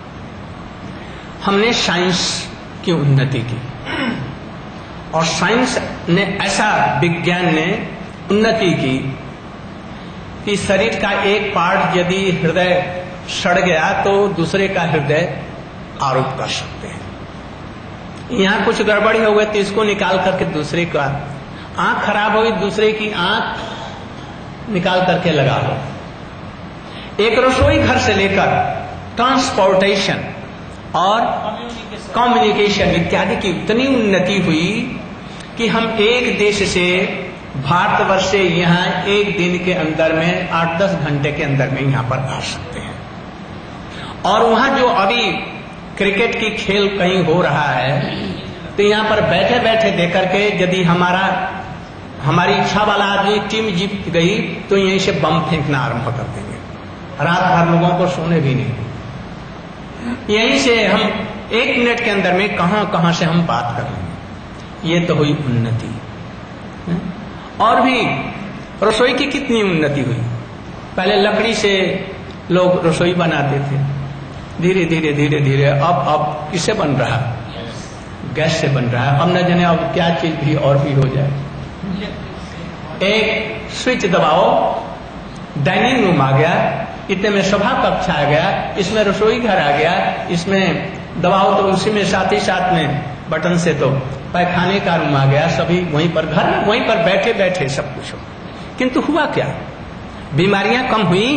S2: हमने साइंस की उन्नति की, और साइंस ने ऐसा, विज्ञान ने उन्नति की कि शरीर का एक पार्ट यदि हृदय सड़ गया तो दूसरे का हृदय आरोप कर सकते हैं। यहाँ कुछ गड़बड़ी हो गई तो इसको निकाल करके दूसरे का, आंख खराब होगी दूसरे की आंख निकाल करके लगा लो। एक रसोई घर से लेकर ट्रांसपोर्टेशन और कम्युनिकेशन इत्यादि की इतनी उन्नति हुई कि हम एक देश से, भारतवर्ष से यहाँ एक दिन के अंदर में 8-10 घंटे के अंदर में यहाँ पर आ सकते हैं। और वहाँ जो अभी क्रिकेट की खेल कहीं हो रहा है तो यहाँ पर बैठे बैठे देख करके यदि हमारी इच्छा वाला आदमी टीम जीत गई तो यहीं से बम फेंकना आरंभ कर देंगे, रात भर लोगों को सोने भी नहीं। यहीं से हम 1 मिनट के अंदर में कहां से हम बात कर लेंगे। ये तो हुई उन्नति। और भी रसोई की कितनी उन्नति हुई। पहले लकड़ी से लोग रसोई बनाते थे, धीरे धीरे धीरे धीरे अब किससे बन रहा? गैस से बन रहा है। अब न जाने अब क्या चीज भी और भी हो जाए। एक स्विच दबाओ, डाइनिंग रूम आ गया, इतने में सभा कक्ष आ गया, इसमें रसोई घर आ गया, इसमें दबाओ तो उसी में साथ ही साथ में बटन से तो पैखाने का रूम आ गया, सभी वहीं पर घर में वहीं पर बैठे बैठे सब कुछ हो। किंतु हुआ क्या? बीमारियां कम हुई।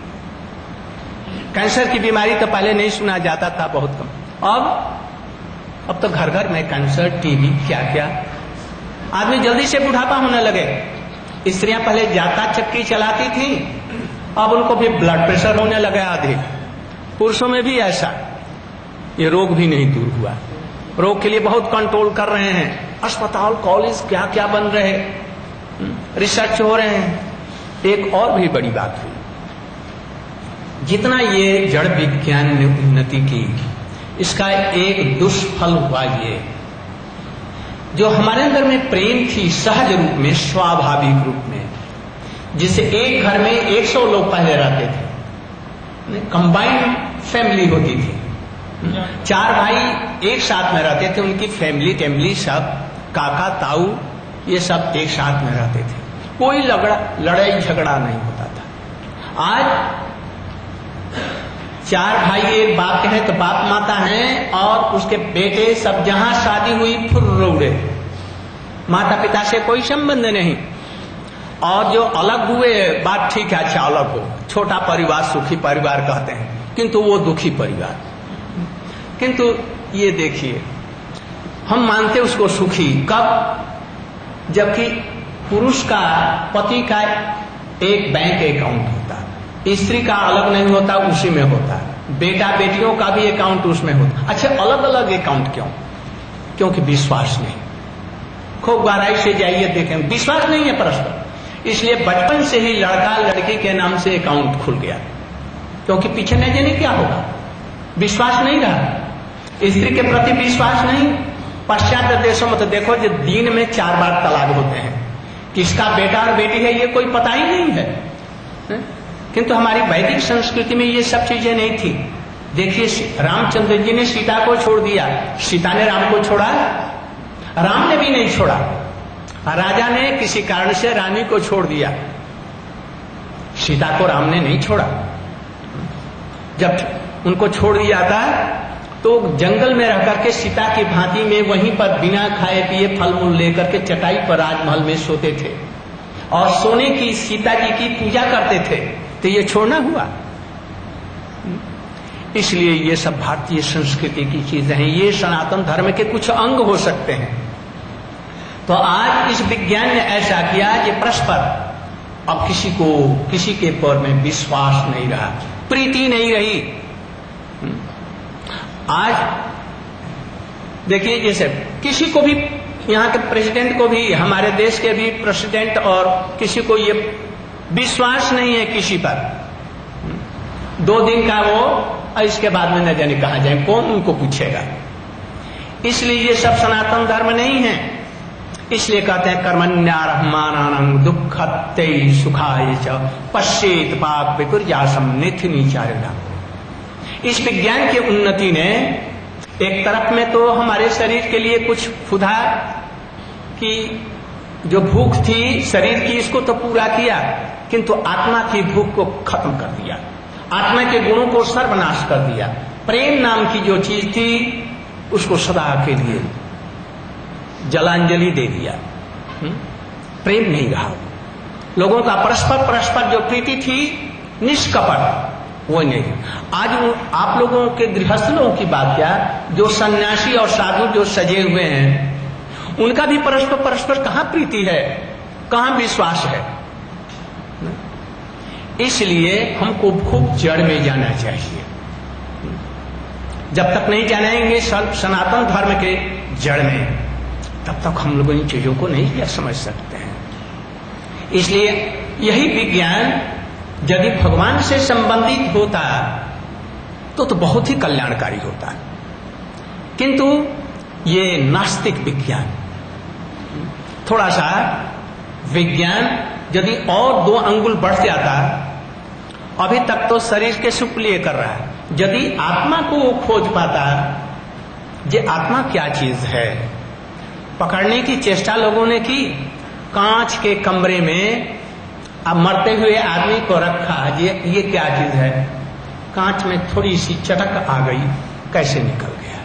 S2: कैंसर की बीमारी तो पहले नहीं सुना जाता था, बहुत कम। अब तो घर घर में कैंसर, टीबी, क्या क्या। आदमी जल्दी से बुढ़ापा होने लगे। स्त्रियां पहले जाता चक्की चलाती थी, अब उनको भी ब्लड प्रेशर होने लगा अधिक। पुरुषों में भी ऐसा, ये रोग भी नहीं दूर हुआ। रोग के लिए बहुत कंट्रोल कर रहे हैं, अस्पताल, कॉलेज, क्या क्या बन रहे, रिसर्च हो रहे हैं। एक और भी बड़ी बात हुई, जितना ये जड़ विज्ञान ने उन्नति की, इसका एक दुष्फल हुआ ये, जो हमारे अंदर में प्रेम थी सहज रूप में, स्वाभाविक रूप में, जिसे एक घर में 100 लोग पहले रहते थे, कंबाइंड फैमिली होती थी, 4 भाई एक साथ में रहते थे, उनकी फैमिली सब काका ताऊ ये सब एक साथ में रहते थे, कोई लड़ाई झगड़ा नहीं होता था। आज 4 भाई एक बाप के हैं तो बाप माता हैं, और उसके बेटे सब जहां शादी हुई फुर्र उड़े, माता पिता से कोई संबंध नहीं। और जो अलग हुए, बात ठीक है, अच्छा अलग हो, छोटा परिवार सुखी परिवार कहते हैं, किंतु वो दुखी परिवार। किंतु ये देखिए, हम मानते उसको सुखी कब? जबकि पुरुष का, पति का एक बैंक अकाउंट होता, स्त्री का अलग नहीं होता, उसी में होता, बेटा बेटियों का भी अकाउंट उसमें होता। अच्छा, अलग अलग अकाउंट क्यों? क्योंकि विश्वास नहीं। खूब गहराई से जाइए देखें, विश्वास नहीं है परस्पर, इसलिए बचपन से ही लड़का लड़की के नाम से अकाउंट खुल गया, क्योंकि पीछे न जाने क्या होगा, विश्वास नहीं रहा, स्त्री के प्रति विश्वास नहीं। पाश्चात्य देशों में तो देखो, जो दिन में 4 बार तलाक होते हैं, किसका बेटा और बेटी है ये कोई पता ही नहीं है। किंतु हमारी वैदिक संस्कृति में ये सब चीजें नहीं थी। देखिए, रामचंद्र जी ने सीता को छोड़ दिया, सीता ने राम को छोड़ा? राम ने भी नहीं छोड़ा। राजा ने किसी कारण से रानी को छोड़ दिया, सीता को राम ने नहीं छोड़ा। जब उनको छोड़ दिया था तो जंगल में रह करके सीता की भांति में वहीं पर बिना खाए पिए फल मूल लेकर के चटाई पर राजमहल में सोते थे, और सोने की सीता जी की पूजा करते थे। तो ये छोड़ना हुआ? इसलिए ये सब भारतीय संस्कृति की चीजें हैं, ये सनातन धर्म के कुछ अंग हो सकते हैं। तो आज इस विज्ञान ने ऐसा किया कि परस्पर अब किसी के ऊपर में विश्वास नहीं रहा, प्रीति नहीं रही। आज देखिए, जैसे किसी को भी, यहाँ के प्रेसिडेंट को भी, हमारे देश के भी प्रेसिडेंट, और किसी को ये विश्वास नहीं है किसी पर। 2 दिन का वो, और इसके बाद में न जाने कहां जाए, कौन उनको पूछेगा। इसलिए ये सब सनातन धर्म नहीं है। इसलिए कहते हैं कर्मण्यारहमानं दुःखत्ते सुखाय च पश्येत पाप विपर्यासम निथिनीचारिणा। इस विज्ञान की उन्नति ने एक तरफ में तो हमारे शरीर के लिए कुछ खुदा की जो भूख थी शरीर की, इसको तो पूरा किया, किंतु आत्मा की भूख को खत्म कर दिया, आत्मा के गुणों को सर्वनाश कर दिया। प्रेम नाम की जो चीज थी उसको सदा के लिए जलांजलि दे दिया। प्रेम नहीं रहा, लोगों का परस्पर जो प्रीति थी निष्कपट, वो नहीं। आज आप लोगों के गृहस्थ लोगों की बात क्या, जो सन्यासी और साधु जो सजे हुए हैं, उनका भी परस्पर कहां प्रीति है, कहां विश्वास है। इसलिए हमको खूब जड़ में जाना चाहिए। जब तक नहीं जानेंगे सनातन धर्म के जड़ में, तब तक हम लोग इन चीजों को नहीं समझ सकते हैं। इसलिए यही विज्ञान यदि भगवान से संबंधित होता तो बहुत ही कल्याणकारी होता, किंतु ये नास्तिक विज्ञान, थोड़ा सा विज्ञान यदि और 2 अंगुल बढ़ जाता, अभी तक तो शरीर के सुख लिए कर रहा है, यदि आत्मा को खोज पाता, ये आत्मा क्या चीज है, पकड़ने की चेष्टा लोगों ने की, कांच के कमरे में अब मरते हुए आदमी को रखा, ये क्या चीज है? कांच में थोड़ी सी चटक आ गई, कैसे निकल गया?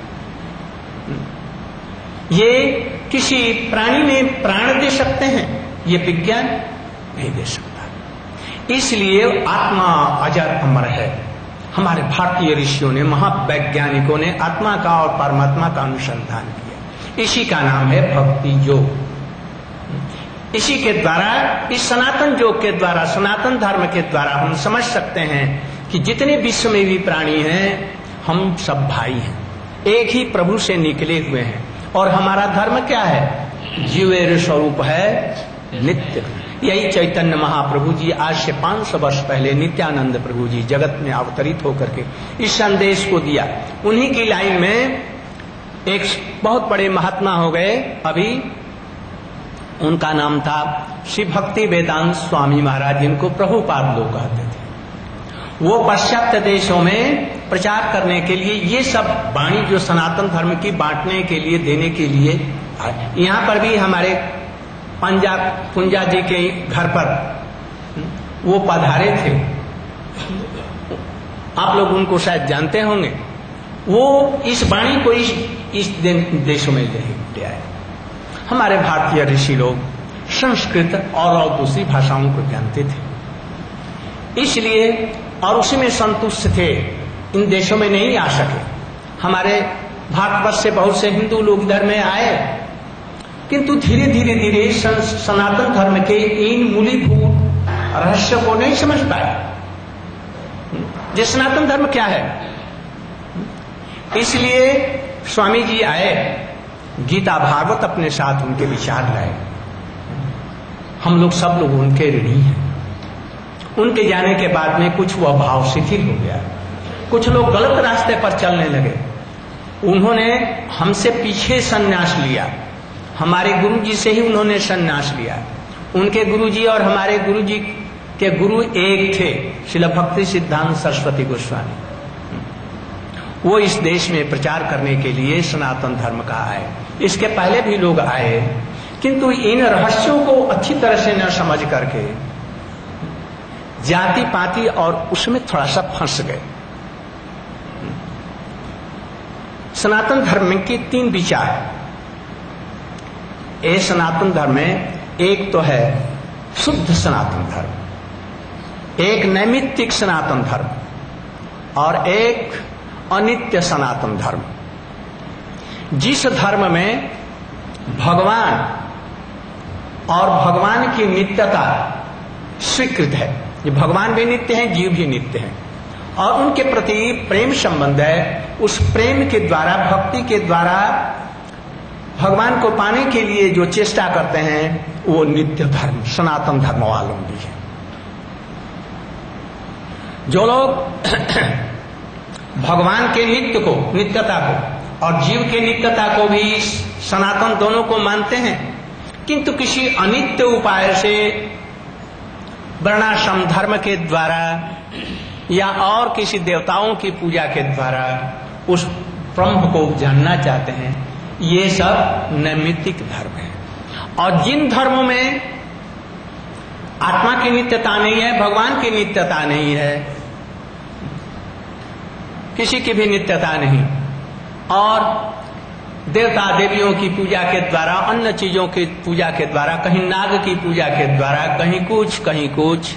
S2: ये किसी प्राणी में प्राण दे सकते हैं, ये विज्ञान नहीं दे सकता। इसलिए आत्मा अजर अमर है। हमारे भारतीय ऋषियों ने, महावैज्ञानिकों ने आत्मा का और परमात्मा का अनुसंधान किया। इसी का नाम है भक्ति योग। इसी के द्वारा, इस सनातन योग के द्वारा, सनातन धर्म के द्वारा हम समझ सकते हैं कि जितने विश्व में भी प्राणी हैं, हम सब भाई हैं, एक ही प्रभु से निकले हुए हैं। और हमारा धर्म क्या है? जीवेर स्वरूप है नित्य। यही चैतन्य महाप्रभु जी आज से 500 वर्ष पहले नित्यानंद प्रभु जी जगत में अवतरित होकर के इस संदेश को दिया। उन्हीं की लाइन में एक बहुत बड़े महात्मा हो गए अभी, उनका नाम था श्री भक्ति वेदांत स्वामी महाराज, जिनको प्रभुपाद लोग कहते थे। वो पाश्चात्य देशों में प्रचार करने के लिए ये सब वाणी जो सनातन धर्म की बांटने के लिए, देने के लिए आए। यहाँ पर भी हमारे पुंजा जी के घर पर वो पधारे थे, आप लोग उनको शायद जानते होंगे। वो इस वाणी को इस देशों में ले आए। हमारे भारतीय ऋषि लोग संस्कृत और दूसरी भाषाओं को जानते थे, इसलिए और उसी में संतुष्ट थे, इन देशों में नहीं आ सके। हमारे भारतवर्ष से बहुत से हिंदू लोग इधर में आए, किंतु धीरे धीरे धीरे सनातन धर्म के इन मूलीभूत रहस्य को नहीं समझ पाए। ये सनातन धर्म क्या है? इसलिए स्वामी जी आए, गीता भागवत अपने साथ उनके विचार लाए। हम लोग सब लोग उनके ऋणी हैं। उनके जाने के बाद में कुछ वह भाव शिथिल हो गया, कुछ लोग गलत रास्ते पर चलने लगे। उन्होंने हमसे पीछे संन्यास लिया, हमारे गुरु जी से ही उन्होंने संन्यास लिया। उनके गुरु जी और हमारे गुरु जी के गुरु एक थे, श्रील भक्ति सिद्धांत सरस्वती गोस्वामी। वो इस देश में प्रचार करने के लिए सनातन धर्म का आए। इसके पहले भी लोग आए, किंतु इन रहस्यों को अच्छी तरह से न समझ करके जाति पाति और उसमें थोड़ा सा फंस गए। सनातन धर्म के 3 विचार। ये सनातन धर्म में एक तो है शुद्ध सनातन धर्म, एक नैमित्तिक सनातन धर्म और एक अनित्य सनातन धर्म। जिस धर्म में भगवान और भगवान की नित्यता स्वीकृत है, ये भगवान भी नित्य हैं, जीव भी नित्य हैं, और उनके प्रति प्रेम संबंध है, उस प्रेम के द्वारा, भक्ति के द्वारा भगवान को पाने के लिए जो चेष्टा करते हैं, वो नित्य धर्म सनातन धर्मावलंबी है। जो लोग भगवान के नित्य को, नित्यता को और जीव के नित्यता को भी सनातन दोनों को मानते हैं, किंतु किसी अनित्य उपाय से वर्णाश्रम धर्म के द्वारा या और किसी देवताओं की पूजा के द्वारा उस ब्रह्म को जानना चाहते हैं, ये सब नैमित्तिक धर्म है। और जिन धर्मों में आत्मा की नित्यता नहीं है, भगवान की नित्यता नहीं है, किसी की भी नित्यता नहीं, और देवता देवियों की पूजा के द्वारा, अन्य चीजों की पूजा के द्वारा, कहीं नाग की पूजा के द्वारा, कहीं कुछ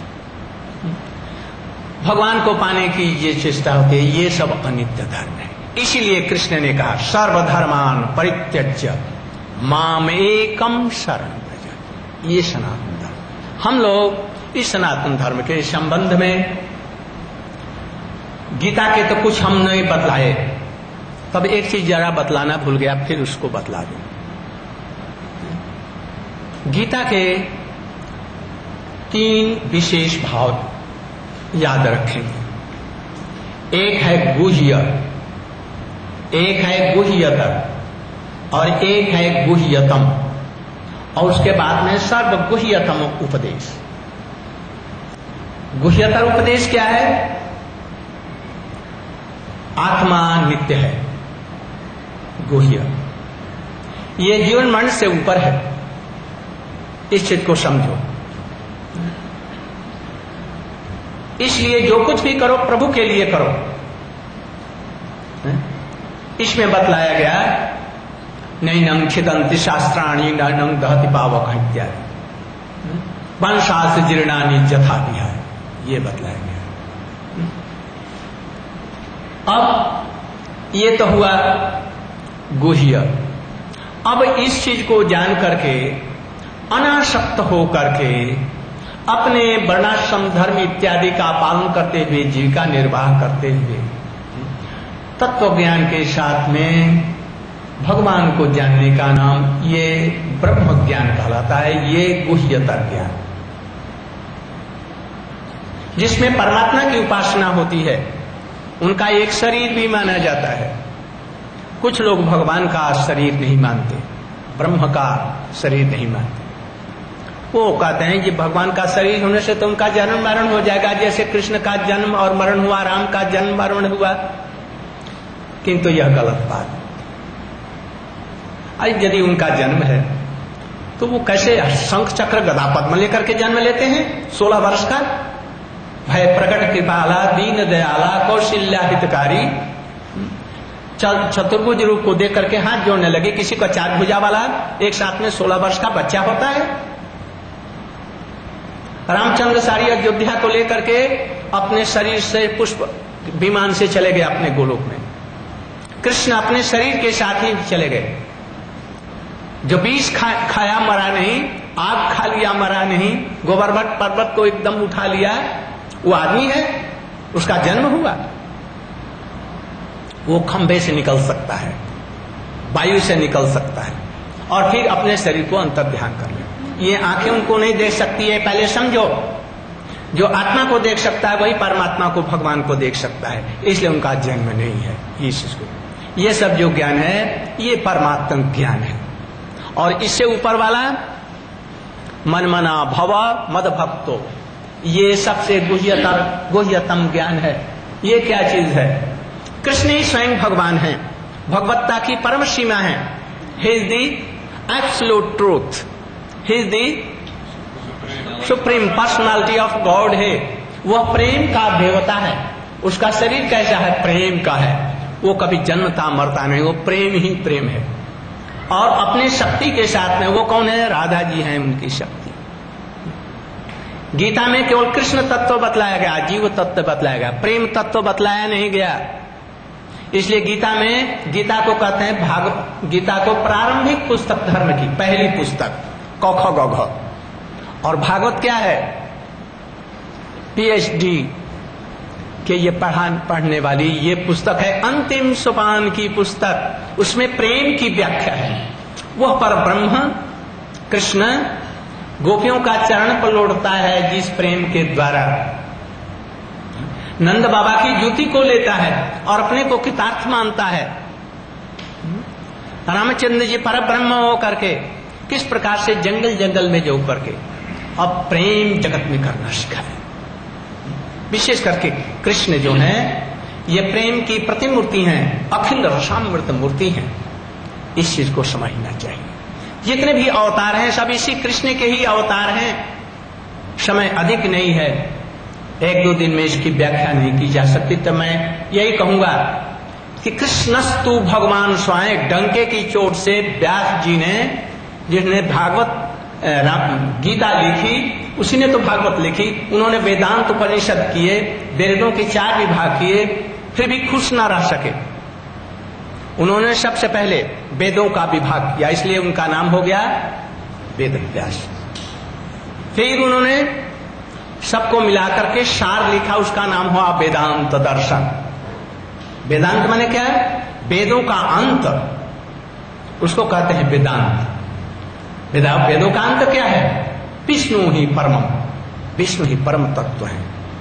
S2: भगवान को पाने की ये चेष्टा होती है, ये सब अनित्य धर्म है। इसीलिए कृष्ण ने कहा सर्वधर्मान परित्यज्य माम एकम शरण व्रज। ये सनातन धर्म। हम लोग इस सनातन धर्म के संबंध में गीता के तो कुछ हम नहीं बतलाए, तब एक चीज जरा बतलाना भूल गया, फिर उसको बतला दूं। गीता के 3 विशेष भाव याद रखेंगे। एक है गुह्य, एक है गुह्यतर और एक है गुह्यतम, और उसके बाद में सर्व गुह्यतम उपदेश। गुह्यतर उपदेश क्या है? आत्मा नित्य है, गुह्य, ये जीवन मरण से ऊपर है। इस चीज को समझो। इसलिए जो कुछ भी करो प्रभु के लिए करो। इसमें बतलाया गया नैनं छिदन्ति शास्त्राणि नैनं दहति पावक इत्यादि वंशास जीर्णानि यथा विहाय, ये बतलाया गया। अब ये तो हुआ गुह्य। अब इस चीज को जान करके अनासक्त हो करके अपने वर्णाश्रम धर्म इत्यादि का पालन करते हुए जीविका निर्वाह करते हुए तत्व ज्ञान के साथ में भगवान को जानने का नाम ये ब्रह्म ज्ञान कहलाता है। ये गुह्यतर ज्ञान जिसमें परमात्मा की उपासना होती है। उनका एक शरीर भी माना जाता है। कुछ लोग भगवान का शरीर नहीं मानते, ब्रह्म का शरीर नहीं मानते। वो कहते हैं कि भगवान का शरीर होने से तो उनका जन्म मरण हो जाएगा, जैसे कृष्ण का जन्म और मरण हुआ, राम का जन्म मरण हुआ। किंतु यह गलत बात। आज यदि उनका जन्म है तो वो कैसे शंख चक्र गदा पद्म लेकर के जन्म लेते हैं? 16 वर्ष का भय प्रकट कृपाला दीन दयाला कौशल्या हितकारी चतुर्भुज रूप को देख करके हाथ जोड़ने लगे। किसी का 4 भुजा वाला एक साथ में 16 वर्ष का बच्चा होता है। रामचंद्र सारी अयोध्या को लेकर के अपने शरीर से पुष्प विमान से चले गए अपने गोलोक में। कृष्ण अपने शरीर के साथ ही चले गए। जो विष खाया मरा नहीं, आग खा लिया मरा नहीं, गोवर्धन पर्वत को एकदम उठा लिया, वो आदमी है, उसका जन्म हुआ। वो खंभे से निकल सकता है, वायु से निकल सकता है और फिर अपने शरीर को अंतर ध्यान कर ले। ये आंखें उनको नहीं देख सकती है, पहले समझो। जो आत्मा को देख सकता है वही परमात्मा को, भगवान को देख सकता है, इसलिए उनका जन्म नहीं है। ये सब जो ज्ञान है ये परमात्म ज्ञान है। और इससे ऊपर वाला मनमना भव मद भक्तो, ये सबसे गुह्यतम ज्ञान है। ये क्या चीज है? कृष्ण ही स्वयं भगवान है, भगवत्ता की परम सीमा है। He is the absolute truth, he is the supreme personality of god है। वह प्रेम का देवता है। उसका शरीर कैसा है? प्रेम का है। वो कभी जन्मता मरता नहीं, वो प्रेम ही प्रेम है। और अपने शक्ति के साथ में वो कौन है? राधा जी हैं, उनकी शक्ति। गीता में केवल कृष्ण तत्व बतलाया गया, जीव तत्व बतलाया गया, प्रेम तत्व बतलाया नहीं गया। इसलिए गीता में, गीता को कहते हैं गीता को प्रारंभिक पुस्तक धर्म की पहली पुस्तक, क ख ग घ। और भागवत क्या है? PhD के ये पढ़ने वाली ये पुस्तक है, अंतिम सोपान की पुस्तक। उसमें प्रेम की व्याख्या है। वह पर ब्रह्म कृष्ण गोपियों का चरण पर लौटता है, जिस प्रेम के द्वारा नंद बाबा की ज्योति को लेता है और अपने को कृतार्थ मानता है। रामचंद्र जी पर ब्रह्म हो करके किस प्रकार से जंगल जंगल में जो करके अब प्रेम जगत में करना सिखाए। विशेष करके कृष्ण जो है ये प्रेम की प्रतिमूर्ति हैं, अखिल रसामृत मूर्ति हैं। इस चीज को समझना चाहिए। जितने भी अवतार हैं सब इसी कृष्ण के ही अवतार हैं। समय अधिक नहीं है, 1-2 दिन में इसकी व्याख्या नहीं की जा सकती। तो मैं यही कहूंगा कि कृष्णस्तु भगवान स्वयं, डंके की चोट से व्यास जी ने, जिसने भागवत गीता लिखी, उसी ने तो भागवत लिखी। उन्होंने वेदांत उपनिषद किए, वेदों के 4 विभाग किए, फिर भी खुश ना रह सके। उन्होंने सबसे पहले वेदों का विभाग किया, इसलिए उनका नाम हो गया वेद व्यास। फिर उन्होंने सबको मिलाकर के सार लिखा, उसका नाम हुआ वेदांत दर्शन। वेदांत माने क्या है? वेदों का अंत, उसको कहते हैं वेदांत। वेदों का अंत क्या है? विष्णु ही परमम, विष्णु ही परम तत्व है।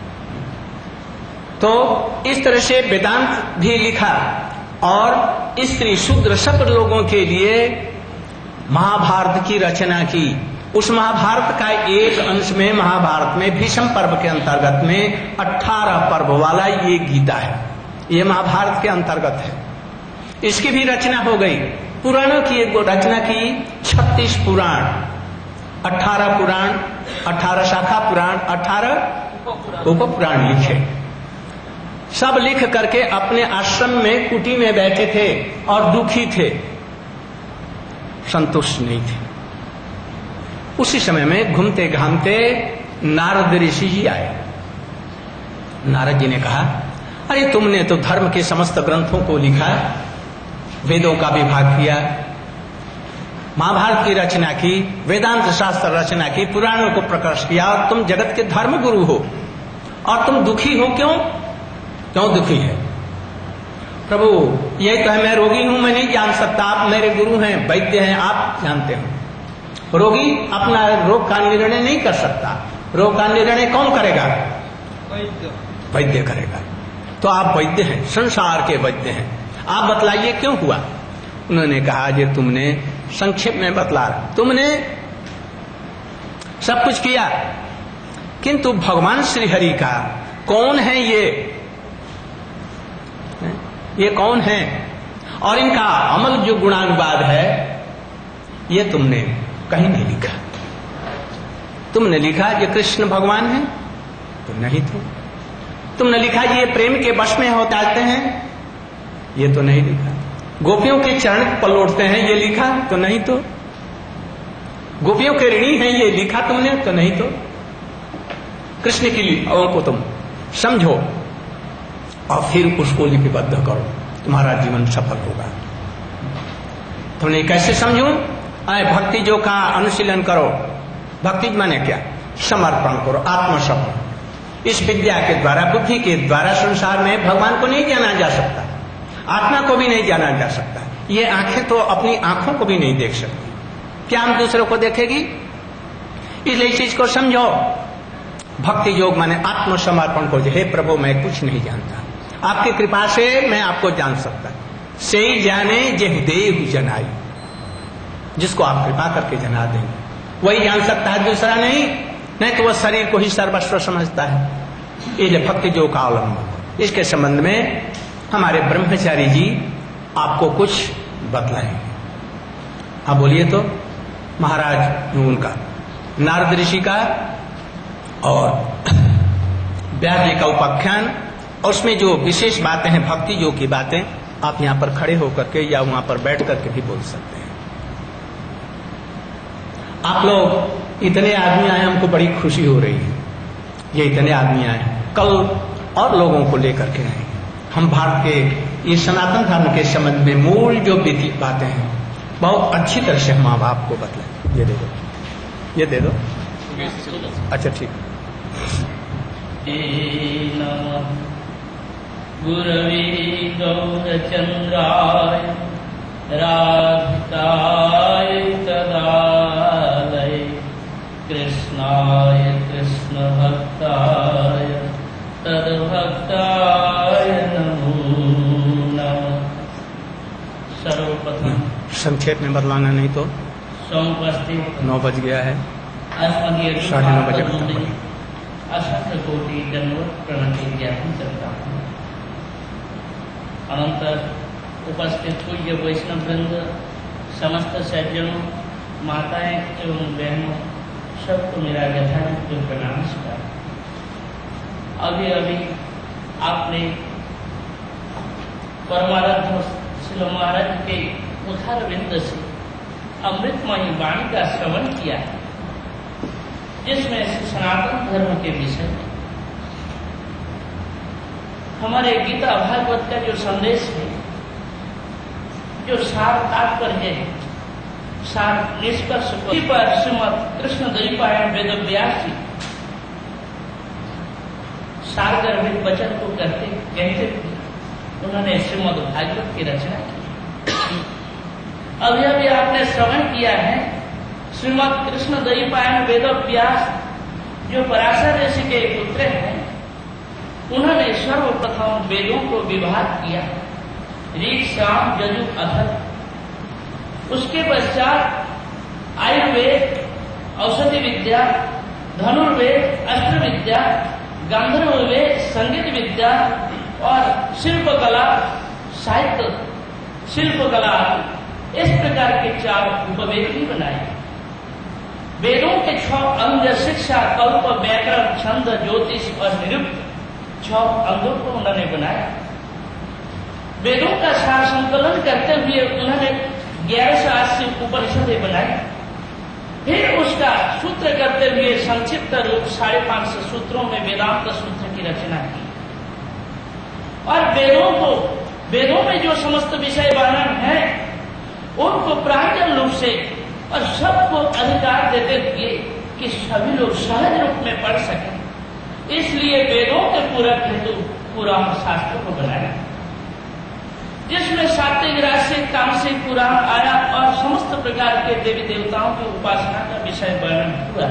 S2: तो इस तरह से वेदांत भी लिखा और स्त्री शूद्र सब लोगों के लिए महाभारत की रचना की। उस महाभारत का एक अंश में, महाभारत में भीष्म पर्व के अंतर्गत में 18 पर्व वाला ये गीता है। ये महाभारत के अंतर्गत है। इसकी भी रचना हो गई। पुराणों की एक रचना की 36 पुराण 18 पुराण, 18 शाखा पुराण, 18 उप पुराण लिखे। सब लिख करके अपने आश्रम में कुटी में बैठे थे और दुखी थे, संतुष्ट नहीं थे। उसी समय में घूमते घामते नारद ऋषि जी आए। नारद जी ने कहा, अरे तुमने तो धर्म के समस्त ग्रंथों को लिखा, वेदों का विभाग किया, महाभारत की रचना की, वेदांत शास्त्र रचना की, पुराणों को प्रकाश किया, और तुम जगत के धर्म गुरु हो, और तुम दुखी हो क्यों? क्यों दुखी है? प्रभु यही तो है, मैं रोगी हूं, मैं नहीं जान सकता, आप मेरे गुरु हैं, वैद्य हैं, आप जानते हो। रोगी अपना रोग का निर्णय नहीं कर सकता, रोग का निर्णय कौन करेगा? वैद्य करेगा। तो आप वैद्य हैं, संसार के वैद्य हैं, आप बतलाइए क्यों हुआ? उन्होंने कहा, जे तुमने संक्षेप में बतला, तुमने सब कुछ किया, किंतु भगवान श्री हरि का कौन है ये कौन है, और इनका अमल जो गुणानुवाद है, ये तुमने कहीं नहीं लिखा। तुमने लिखा ये कृष्ण भगवान है तो नहीं तो, तुमने लिखा ये प्रेम के वश में हो जाते हैं, ये तो नहीं लिखा। गोपियों के चरण पलटते हैं, ये लिखा तो नहीं तो, गोपियों के ऋणी हैं, ये लिखा तुमने तो नहीं तो। कृष्ण की लीलाओं को तुम समझो और फिर उसको लिपिबद्ध करो, तुम्हारा जीवन सफल होगा। तुमने कैसे समझूं? भक्ति जो का अनुशीलन करो। भक्ति माने क्या? समर्पण करो, आत्मसमर्पण। इस विद्या के द्वारा, बुद्धि के द्वारा संसार में भगवान को नहीं जाना जा सकता, आत्मा को भी नहीं जाना जा सकता। ये आंखें तो अपनी आंखों को भी नहीं देख सकती, क्या हम दूसरों को देखेगी? इसलिए इस चीज को समझो। भक्ति योग माने आत्मसमर्पण को, हे प्रभु मैं कुछ नहीं जानता, आपकी कृपा से मैं आपको जान सकता। से जाने जेह देहु जनाई, जिसको आप कृपा करके जना देंगे वही जान सकता है, दूसरा नहीं तो वह शरीर को ही सर्वस्व समझता है। ये भक्ति योग का अवलंबन। इसके संबंध में हमारे ब्रह्मचारी जी आपको कुछ बतलाएंगे। आप बोलिए तो। महाराज उनका नारद ऋषि का और व्यास जी का उपाख्यान, और उसमें जो विशेष बातें हैं भक्ति योग की बातें, आप यहाँ पर खड़े होकर के या वहां पर बैठ करके भी बोल सकते हैं। आप लोग इतने आदमी आए, हमको बड़ी खुशी हो रही है। ये इतने आदमी आए, कल और लोगों को लेकर के आए। हम भारत के ये सनातन धर्म के संबंध में मूल जो बातें हैं बहुत अच्छी तरह से हम आपको बतलाएं। ये दे दो, ये दे दो। अच्छा ठीक।
S3: गुरवे गौरचंद्राय राधिकाय तदालय कृष्णाय कृष्ण भक्ताय तद्भक्ताय नमो नमः। सर्वप्रथम
S2: संक्षेप में बदलाना, नहीं तो
S3: समुपस्थित
S2: 9 बज गया है, 9:30 बजे
S3: असंख्य कोटि दंडवत प्रणति ज्ञापन करता हूँ। अनंतर उपस्थित पूज्य वैष्णव वृंद, समस्त सज्जनों, माताएं एवं बहनों, सबको मेरा यथार्थ नमस्कार। अभी अभी आपने परमाराध्य श्री महाराज के उद्धार बिंद से अमृतमयी वाणी का श्रवण किया है, जिसमें सनातन धर्म के विषय में हमारे गीता भागवत का जो संदेश है, जो सार तात्पर्य है, सार निष्कर्ष पर श्रीमद कृष्ण द्वैपायन वेद व्यास जी सारगर्भित वचन को कहते थे। उन्होंने श्रीमद भागवत की रचना की। अभी अभी आपने श्रवण किया है श्रीमद कृष्ण द्वैपायन वेद व्यास, जो पराशर ऋषि के पुत्र हैं, उन्होंने सर्वप्रथम वेदों को विभाग किया, ऋग साम यजु अथर्व। उसके पश्चात आयुर्वेद, औषधि विद्या, धनुर्वेद, अस्त्र विद्या, गांधर्व वेद, संगीत विद्या और शिल्पकला, साहित्य, शिल्पकला, इस प्रकार के 4 उपवेद भी बनाए। वेदों के 6 अंग शिक्षा, कल्प, व्याकरण, छंद, ज्योतिष और निरुक्त 6 अंगों को उन्होंने बनाया। वेदों का सार संकलन करते हुए उन्होंने 1180 उपनिषदें बनाई। फिर उसका सूत्र करते हुए संक्षिप्त रूप 550 सूत्रों में वेदांत सूत्र की रचना की। और वेदों में जो समस्त विषय वर्णन है उनको प्रांजल रूप से और सबको अधिकार देते हुए कि सभी लोग सहज रूप में पढ़ सकें, इसलिए वेदों के पूरक हेतु पुराण शास्त्रों को बनाया, जिसमें सात्विक, राजसिक, तामसिक पुराण आया और समस्त प्रकार के देवी देवताओं की उपासना का विषय वर्णन हुआ।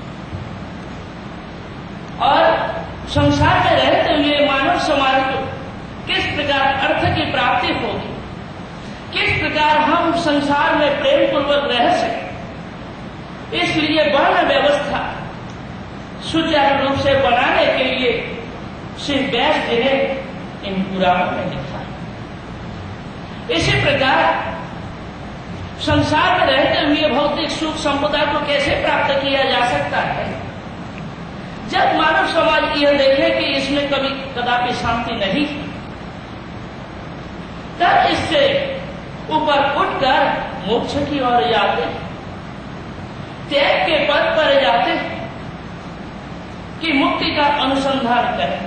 S3: और संसार में रहते हुए मानव समाज को किस प्रकार अर्थ की प्राप्ति होगी, किस प्रकार हम संसार में प्रेम पूर्वक रह सकें, इसलिए वर्ण व्यवस्था सुचारू रूप से बनाने के लिए श्री व्यास जी ने इन पुराणों में लिखा। इसी प्रकार संसार में रहते हुए भौतिक सुख संपदा को कैसे प्राप्त किया जा सकता है, जब मानव समाज यह देखे कि इसमें कभी कदापि शांति नहीं, तब इससे ऊपर उठकर मोक्ष की ओर जाते, त्याग के पद पर जाते कि मुक्ति का अनुसंधान करें।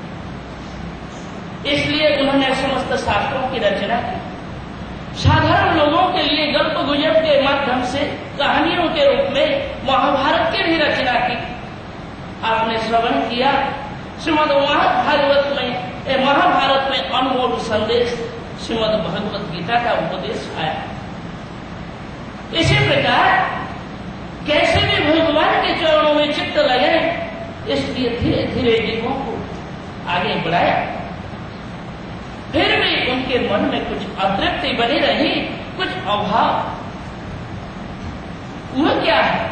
S3: इसलिए उन्होंने समस्त शास्त्रों की रचना की। साधारण लोगों के लिए गल्प गुजब के माध्यम से कहानियों के रूप में महाभारत की भी रचना की। आपने श्रवण किया श्रीमद् महाभारत में अनमोल संदेश श्रीमद् भगवत गीता का उपदेश आया। इसी प्रकार कैसे भी भगवान के चरणों में चित्त लगे, इसलिए धीरे धीरे जीवों को आगे बढ़ाया। फिर भी उनके मन में कुछ अतृप्ति बनी रही, कुछ अभाव। वह क्या है?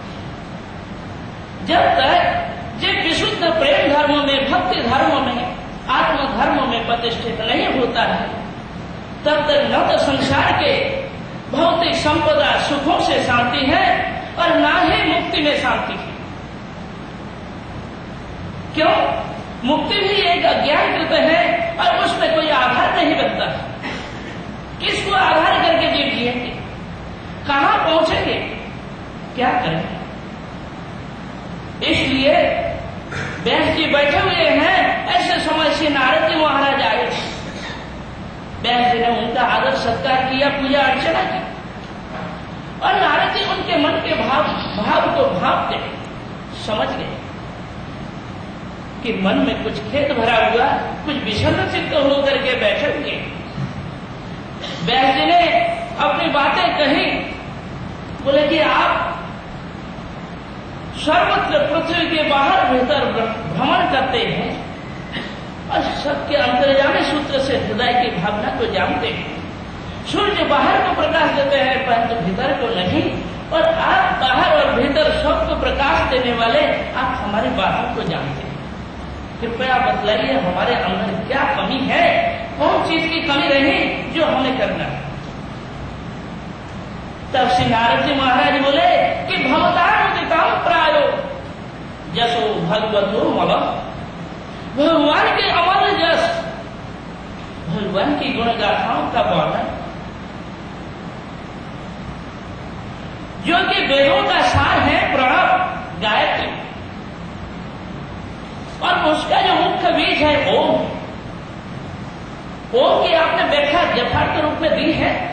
S3: जब तक जब विशुद्ध प्रेम धर्म में, भक्ति धर्म में, आत्म धर्म में प्रतिष्ठित नहीं होता है, तब तक न तो संसार के भौतिक संपदा सुखों से शांति है और न ही मुक्ति में शांति है। क्यों? मुक्ति भी एक अज्ञानकृत है और उसमें कोई आधार नहीं बनता। किसको आधार करके जीव जिएंगे? कहां पहुंचेंगे? क्या करेंगे? इसलिए व्यास जी बैठे हुए हैं, ऐसे समय से नारद जी महाराज आए। व्यास जी ने उनका आदर सत्कार किया, पूजा अर्चना की, और नारद जी उनके मन के भाव को भाप गए, समझ गए कि मन में कुछ खेद भरा हुआ, कुछ विषन्न चित्त होकर के बैठे हुए। व्यास जी ने अपनी बातें कही, बोले कि आप सर्वत्र पृथ्वी के बाहर भीतर भ्रमण करते हैं और सबके अंतर्यामी सूत्र से हृदय की भावना को जानते हैं। सूर्य बाहर को प्रकाश देते हैं परंतु भीतर को नहीं, और आप बाहर और भीतर सबको प्रकाश देने वाले, आप हमारी बातों को जानते हैं। कृपया बतलाइए हमारे अंदर क्या कमी है, कौन चीज की कमी रही जो हमें करना है। तब श्री नारद जी महाराज बोले कि भवतानुदितां प्रायो जसो भगवतो मल, भगवान के अमर जस, भगवान की गुण गाथाओं का वर्णन, जो कि वेदों का सार है, प्रणव गायत्री, और उसका जो मुख्य बीज है ओम। ओम की आपने व्याख्या यथार्थ रूप में दी है।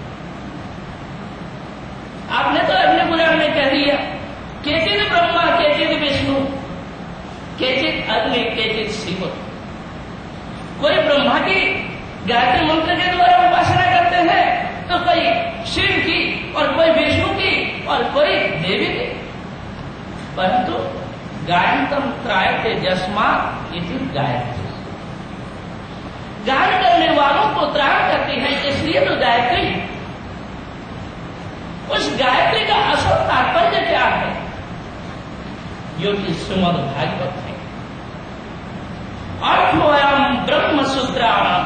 S3: आपने तो अपने पुराण में कह दिया, केचिद ब्रह्मा केचिद विष्णु केचिद अग्नि केचिद शिव। कोई ब्रह्मा की गायत्री मंत्र के द्वारा उपासना करते हैं, तो कोई शिव की, और कोई विष्णु की, और कोई देवी की। परंतु गायंतम त्रायते जस्मात् इति गायत्री, गान करने वालों को त्राण करती है, इसलिए तो गायत्री। उस गायत्री का असल तात्पर्य क्या है? जो कि श्रीमद् भागवत है। अर्थोयम ब्रह्म सूत्राणाम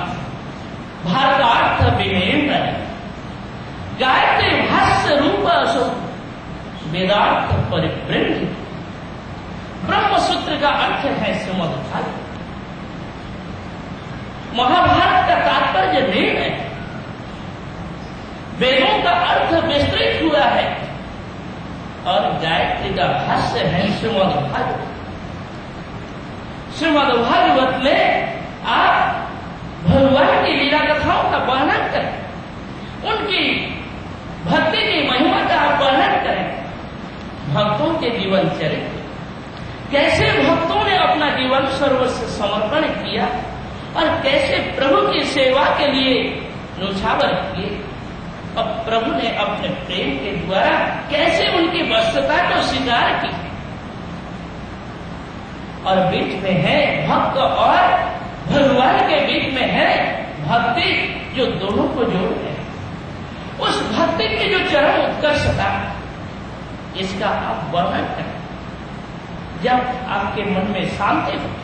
S3: भारतार्थ विनेन्द्र, गायत्री भाष्य रूप वेदार्थ परिवृंद। ब्रह्म सूत्र का अर्थ है श्रीमद् भागवत। महाभारत का तात्पर्य निर्णय है। वेदों का अर्थ विस्तृत हुआ है और गायत्री का भाष्य है श्रीमद् भागवत। श्रीमद् भागवत में आप भगवान की लीला कथाओं का वर्णन करें, उनकी भक्ति की महिमा का आप वर्णन करें, भक्तों के जीवन चरित्र, कैसे भक्तों ने अपना जीवन सर्वस्व समर्पण किया और कैसे प्रभु की सेवा के लिए न्यौछावर किए और प्रभु ने अपने प्रेम के द्वारा कैसे उनकी वस्तुता को स्वीकार की। और बीच में है भक्त और भगवान के बीच में है भक्ति, जो दोनों को जोड़ है। उस भक्ति की जो चरम उत्कर्षता, इसका आप वर्णन करें। जब आपके मन में शांति हो,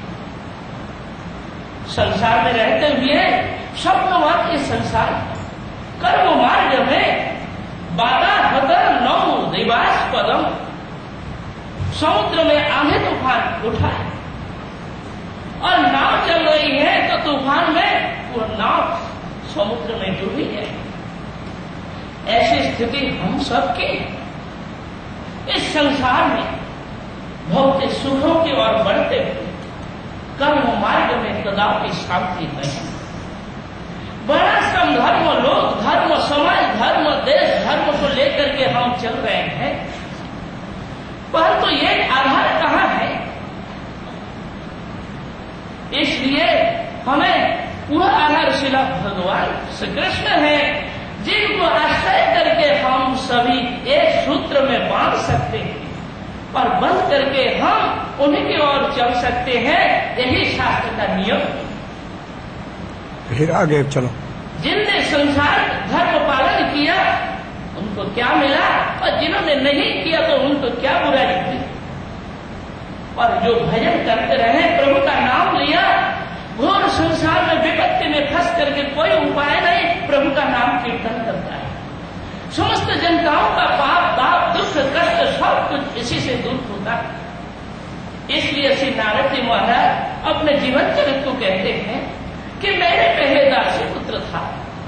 S3: संसार में रहते हुए स्वप्नवाद के संसार, कर्म मार्ग में बाधा हतर नौ दिवास पदम, समुद्र में आंधी तूफान उठा है और नाव चल रही है तो तूफान में वो नाव समुद्र में डूबी है। ऐसी स्थिति हम सबकी इस संसार में भौतिक सुखों की ओर बढ़ते हुए कर्म मार्ग में कदापि शांति नहीं। बड़ा सम धर्म, लोक धर्म, समाज धर्म, देश धर्म को लेकर के हम चल रहे हैं, परंतु तो ये आधार कहाँ है? इसलिए हमें वह आधारशिला भगवान श्री कृष्ण है, जिनको आश्रय करके हम सभी एक सूत्र में बांध सकते हैं और बंद करके हम उन्हीं की ओर चल सकते हैं। यही शास्त्र का नियम।
S2: फिर आगे चलो।
S3: जिनने संसार धर्म पालन किया उनको क्या मिला, और जिन्होंने नहीं किया तो उनको क्या बुराई हुई। और जो भजन करते रहे, प्रभु का नाम लिया, घोर संसार में विपत्ति में फंस करके कोई उपाय नहीं, प्रभु का नाम कीर्तन करता है। समस्त जनताओं का पाप, दाप, दुख, कष्ट सब कुछ इसी से दूर होता है। इसलिए श्री नारद जी महाराज अपने जीवन चरित्र को कहते हैं कि मेरे पहले दासी पुत्र था।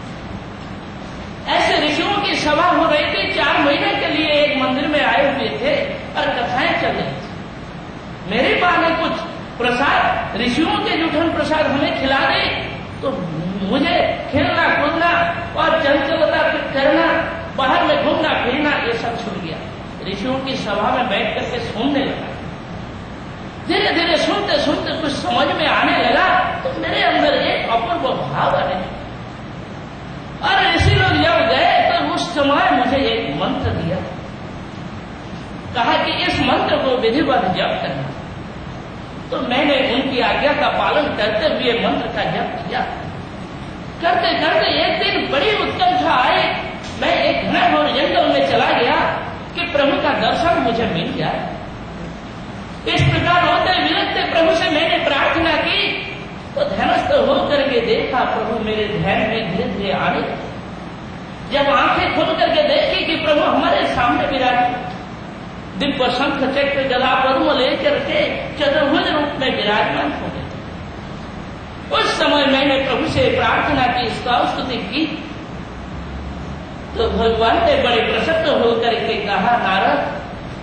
S3: ऐसे ऋषियों की सभा हो रही थी, 4 महीने के लिए एक मंदिर में आए हुए थे और कथाएं चल रही थी। मेरी मां ने कुछ प्रसाद, ऋषियों के जूठन प्रसाद हमें खिला दे, तो मुझे खेलना कूदना और चंचलता करना, बाहर में घूमना फिरना, ये सब छूट गया। ऋषियों की सभा में बैठ करके सुनने लगा। धीरे धीरे सुनते सुनते कुछ समझ में आने लगा, तो मेरे अंदर एक अपूर्व भाव आने लगा। और ऋषि लोग जब गए तो उस समय मुझे एक मंत्र दिया, कहा कि इस मंत्र को विधिवत जप करना। तो मैंने उनकी आज्ञा का पालन करते हुए मंत्र का जप किया। करते करते एक दिन बड़ी उत्कंठा आई, मैं एक घनघोर जंगल में चला गया कि प्रभु का दर्शन मुझे मिल जाए। इस प्रकार होते विरक्त प्रभु से मैंने प्रार्थना की, तो ध्यानस्थ होकर के देखा प्रभु मेरे ध्यान में धीरे धीरे आने लगे। जब आंखें खोल करके देखी कि प्रभु हमारे सामने विराजमान, दिव्य शंख चक्र गदा पद्म लेकर के चतुर्भुज रूप में विराजमान हो गए। उस समय मैंने प्रभु से प्रार्थना की, स्तुति की, तो भगवान ने बड़े प्रसन्न होकर के कहा, नारद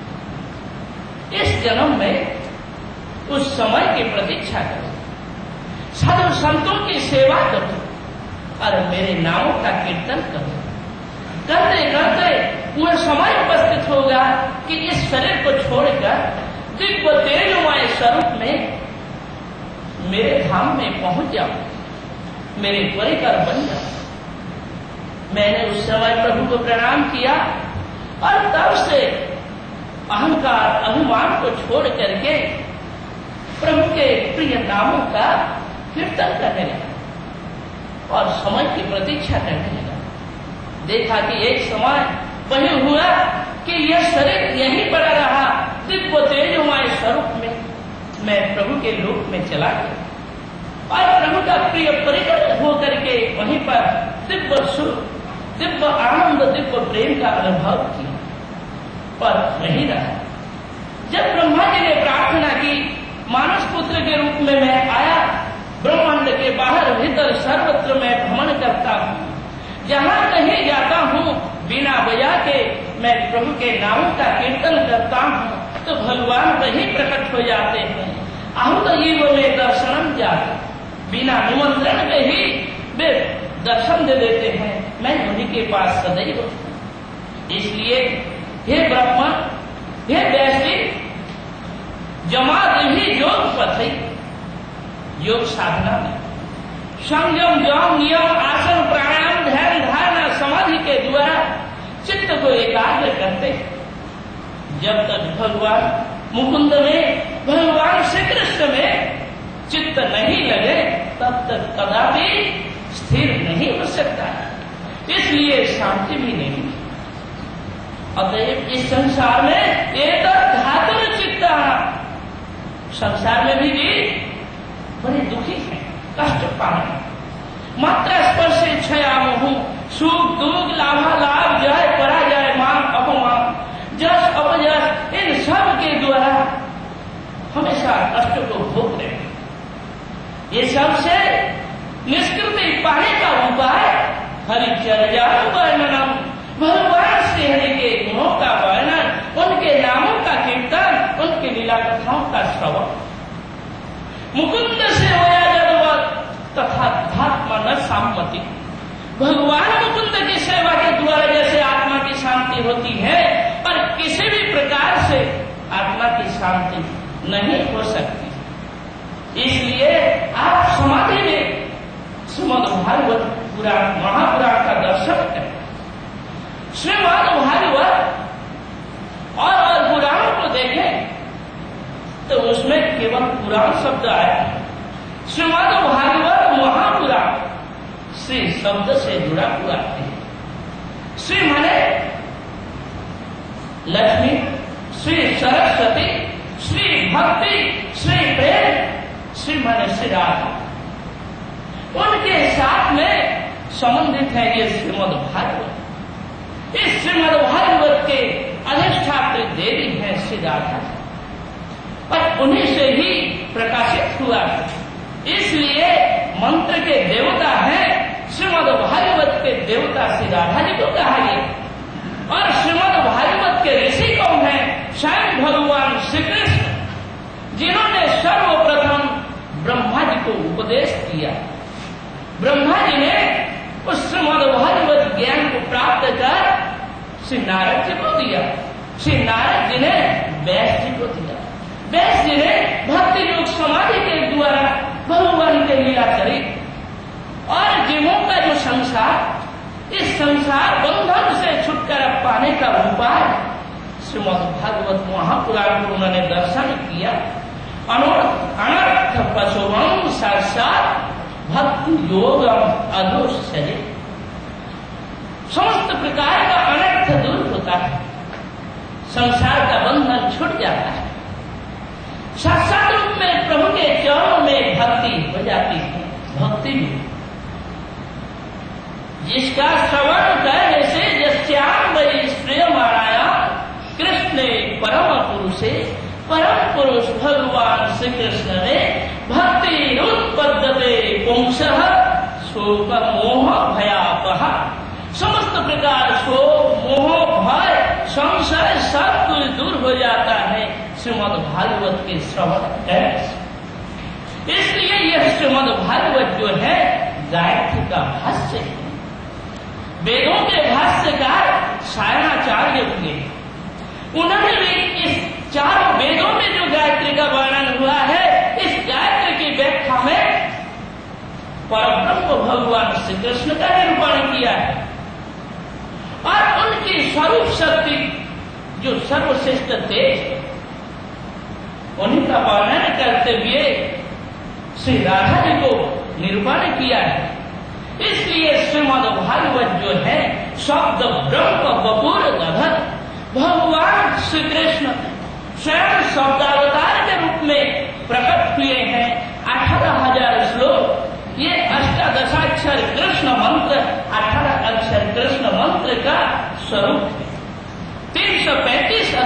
S3: इस जन्म में उस समय की प्रतीक्षा करो, साधु संतों की सेवा करो और मेरे नामों का कीर्तन करो। करते करते वह समय उपस्थित होगा कि इस शरीर को छोड़कर दिव्य तेजमय स्वरूप में मेरे धाम में पहुंच जाओ, मेरे परिकर बन जाओ। मैंने उस समय प्रभु को प्रणाम किया और तब से अहंकार अभिमान को छोड़ करके प्रभु के प्रिय नामों का कीर्तन करने लगा और समय की प्रतीक्षा करने लगा। देखा कि एक समय वही हुआ कि यह शरीर यहीं पड़ा रहा, दिव्य तेजमय स्वरूप में मैं प्रभु के लोक में चला गया और प्रभु का प्रिय परिकर होकर के वहीं पर दिव्य सुख, दिव्य आनंद, दिव्य प्रेम का अनुभव किया। पर नहीं रहा। जब ब्रह्मा जी ने प्रार्थना की, मानस पुत्र के रूप में मैं आया, ब्रह्मांड के बाहर भीतर सर्वत्र मैं भ्रमण करता हूँ, जहाँ कहीं जाता हूँ बिना बजा के मैं प्रभु के नामों का कीर्तन करता हूँ तो भगवान वही प्रकट हो जाते हैं। आहूत जीव में दर्शनम जाते, बिना निमंत्रण के ही वे दर्शन दे देते हैं। मैं उन्हीं के पास सदैव। इसलिए हे ब्रह्मा, हे वैश्विक, जमा देही योग पथई, योग साधना में संयम, जम, नियम, आसन, प्राणायाम, ध्यान, धारणा, समाधि के द्वारा चित्त को एकाग्र करते हैं। जब तक भगवान मुकुंद में, भगवान श्री कृष्ण में चित्त नहीं लगे तब तक कदापि स्थिर नहीं हो सकता, इसलिए शांति भी नहीं। अतएव इस संसार में एक धातुर चित्ता, संसार में भी बड़े दुखी हैं, कष्ट पा रहे हैं। मात्रा स्पर्श क्षयामोह, सुख दुख, लाभालाभ, जय पराजय, मान अपमान, जस अपजस, इन सब के द्वारा हमेशा कष्ट को भोग रहे हैं। ये सबसे निष्कृति पाने का उपाय हरिचर्या वर्णनम, भगवान श्री हरि के गुणों का वर्णन, उनके नामों का कीर्तन, उनकी लीला कथाओं का श्रवण। मुकुंद से होया जगवत तथा धात्मा न साम्मति, भगवान मुकुंद की सेवा के द्वारा जैसे आत्मा की शांति होती है, पर किसी भी प्रकार से आत्मा की शांति नहीं हो सकती। इसलिए आप समाधि में श्रीमद् भागवत पुराण, महापुराण का दर्शन करें। श्रीमद् भागवत और पुराण को देखें तो उसमें केवल पुराण शब्द आया। श्रीमद् भागवत महापुराण श्री शब्द से जुड़ा हुआ है। श्री माने लक्ष्मी, श्री सरस्वती, श्री भक्ति, श्री प्रेम, श्री माने श्री राधा, उनके साथ में संबंधित है ये श्रीमद् भागवत। इस श्रीमद् भागवत के अधिष्ठात्री देवी है श्री राधा, और उन्हीं से ही प्रकाशित हुआ है। इसलिए मंत्र के देवता हैं, श्रीमद् भागवत के देवता श्री राधा जी को कहा गया। और श्रीमद् भागवत के ऋषि कौन है? स्वयं भगवान श्री कृष्ण, जिन्होंने सर्वप्रथम ब्रह्मा जी को उपदेश दिया। ब्रह्मा जी ने उस श्रीमद् भागवत ज्ञान को प्राप्त कर श्री नारद जी को दिया, श्री नारद जी ने व्यास जी को दिया, व्यास जी ने भक्ति योग समाधि के द्वारा भगवान के लीला चरित और जीवों का जो संसार, इस संसार बंधन से छुटकारा पाने का उपाय श्रीमद् भागवत महापुराण को उन्होंने दर्शन किया। अनर्थ पशुवम साक्षात भक्ति योगम अधोषरे, समस्त प्रकार का अनर्थ दूर होता है, संसार का बंधन छूट जाता है, साक्षात रूप में प्रभु के चरणों में भक्ति हो जाती है। भक्ति जिसका श्रवण करने से यस्याम वै श्रेयमाणाया कृष्ण परम पुरुषे, परम पुरुष भगवान श्री कृष्ण ने भक्ति उत्पद्यते पुंसः शोक मोह भयापह, समस्त प्रकार शोक मोह भय संशय सब कुछ दूर हो जाता है श्रीमद् भागवत के श्रवण करने से। इसलिए यह श्रीमद् भागवत जो है गायत्री का भाष्य है। वेदों के भाष्यकार सायणाचार्य हुए, उन्होंने भी इस चारों वेदों में जो गायत्री का वर्णन हुआ है, इस गायत्री की व्याख्या में परब्रह्म भगवान श्री कृष्ण का निरूपण किया है और उनकी स्वरूप शक्ति जो सर्वश्रेष्ठ तेज, उन्हीं का वर्णन करते हुए श्री राधा जी को निरूपण किया है। इसलिए श्रीमद् भागवत जो है शब्द ब्रह्म बपुर गधर, भगवान श्री कृष्ण स्वयं शब्दावतार के रूप में प्रकट हुए हैं। 18,000 श्लोक, ये अष्टादशाक्षर कृष्ण मंत्र, 18 अक्षर कृष्ण मंत्र का स्वरूप है। 335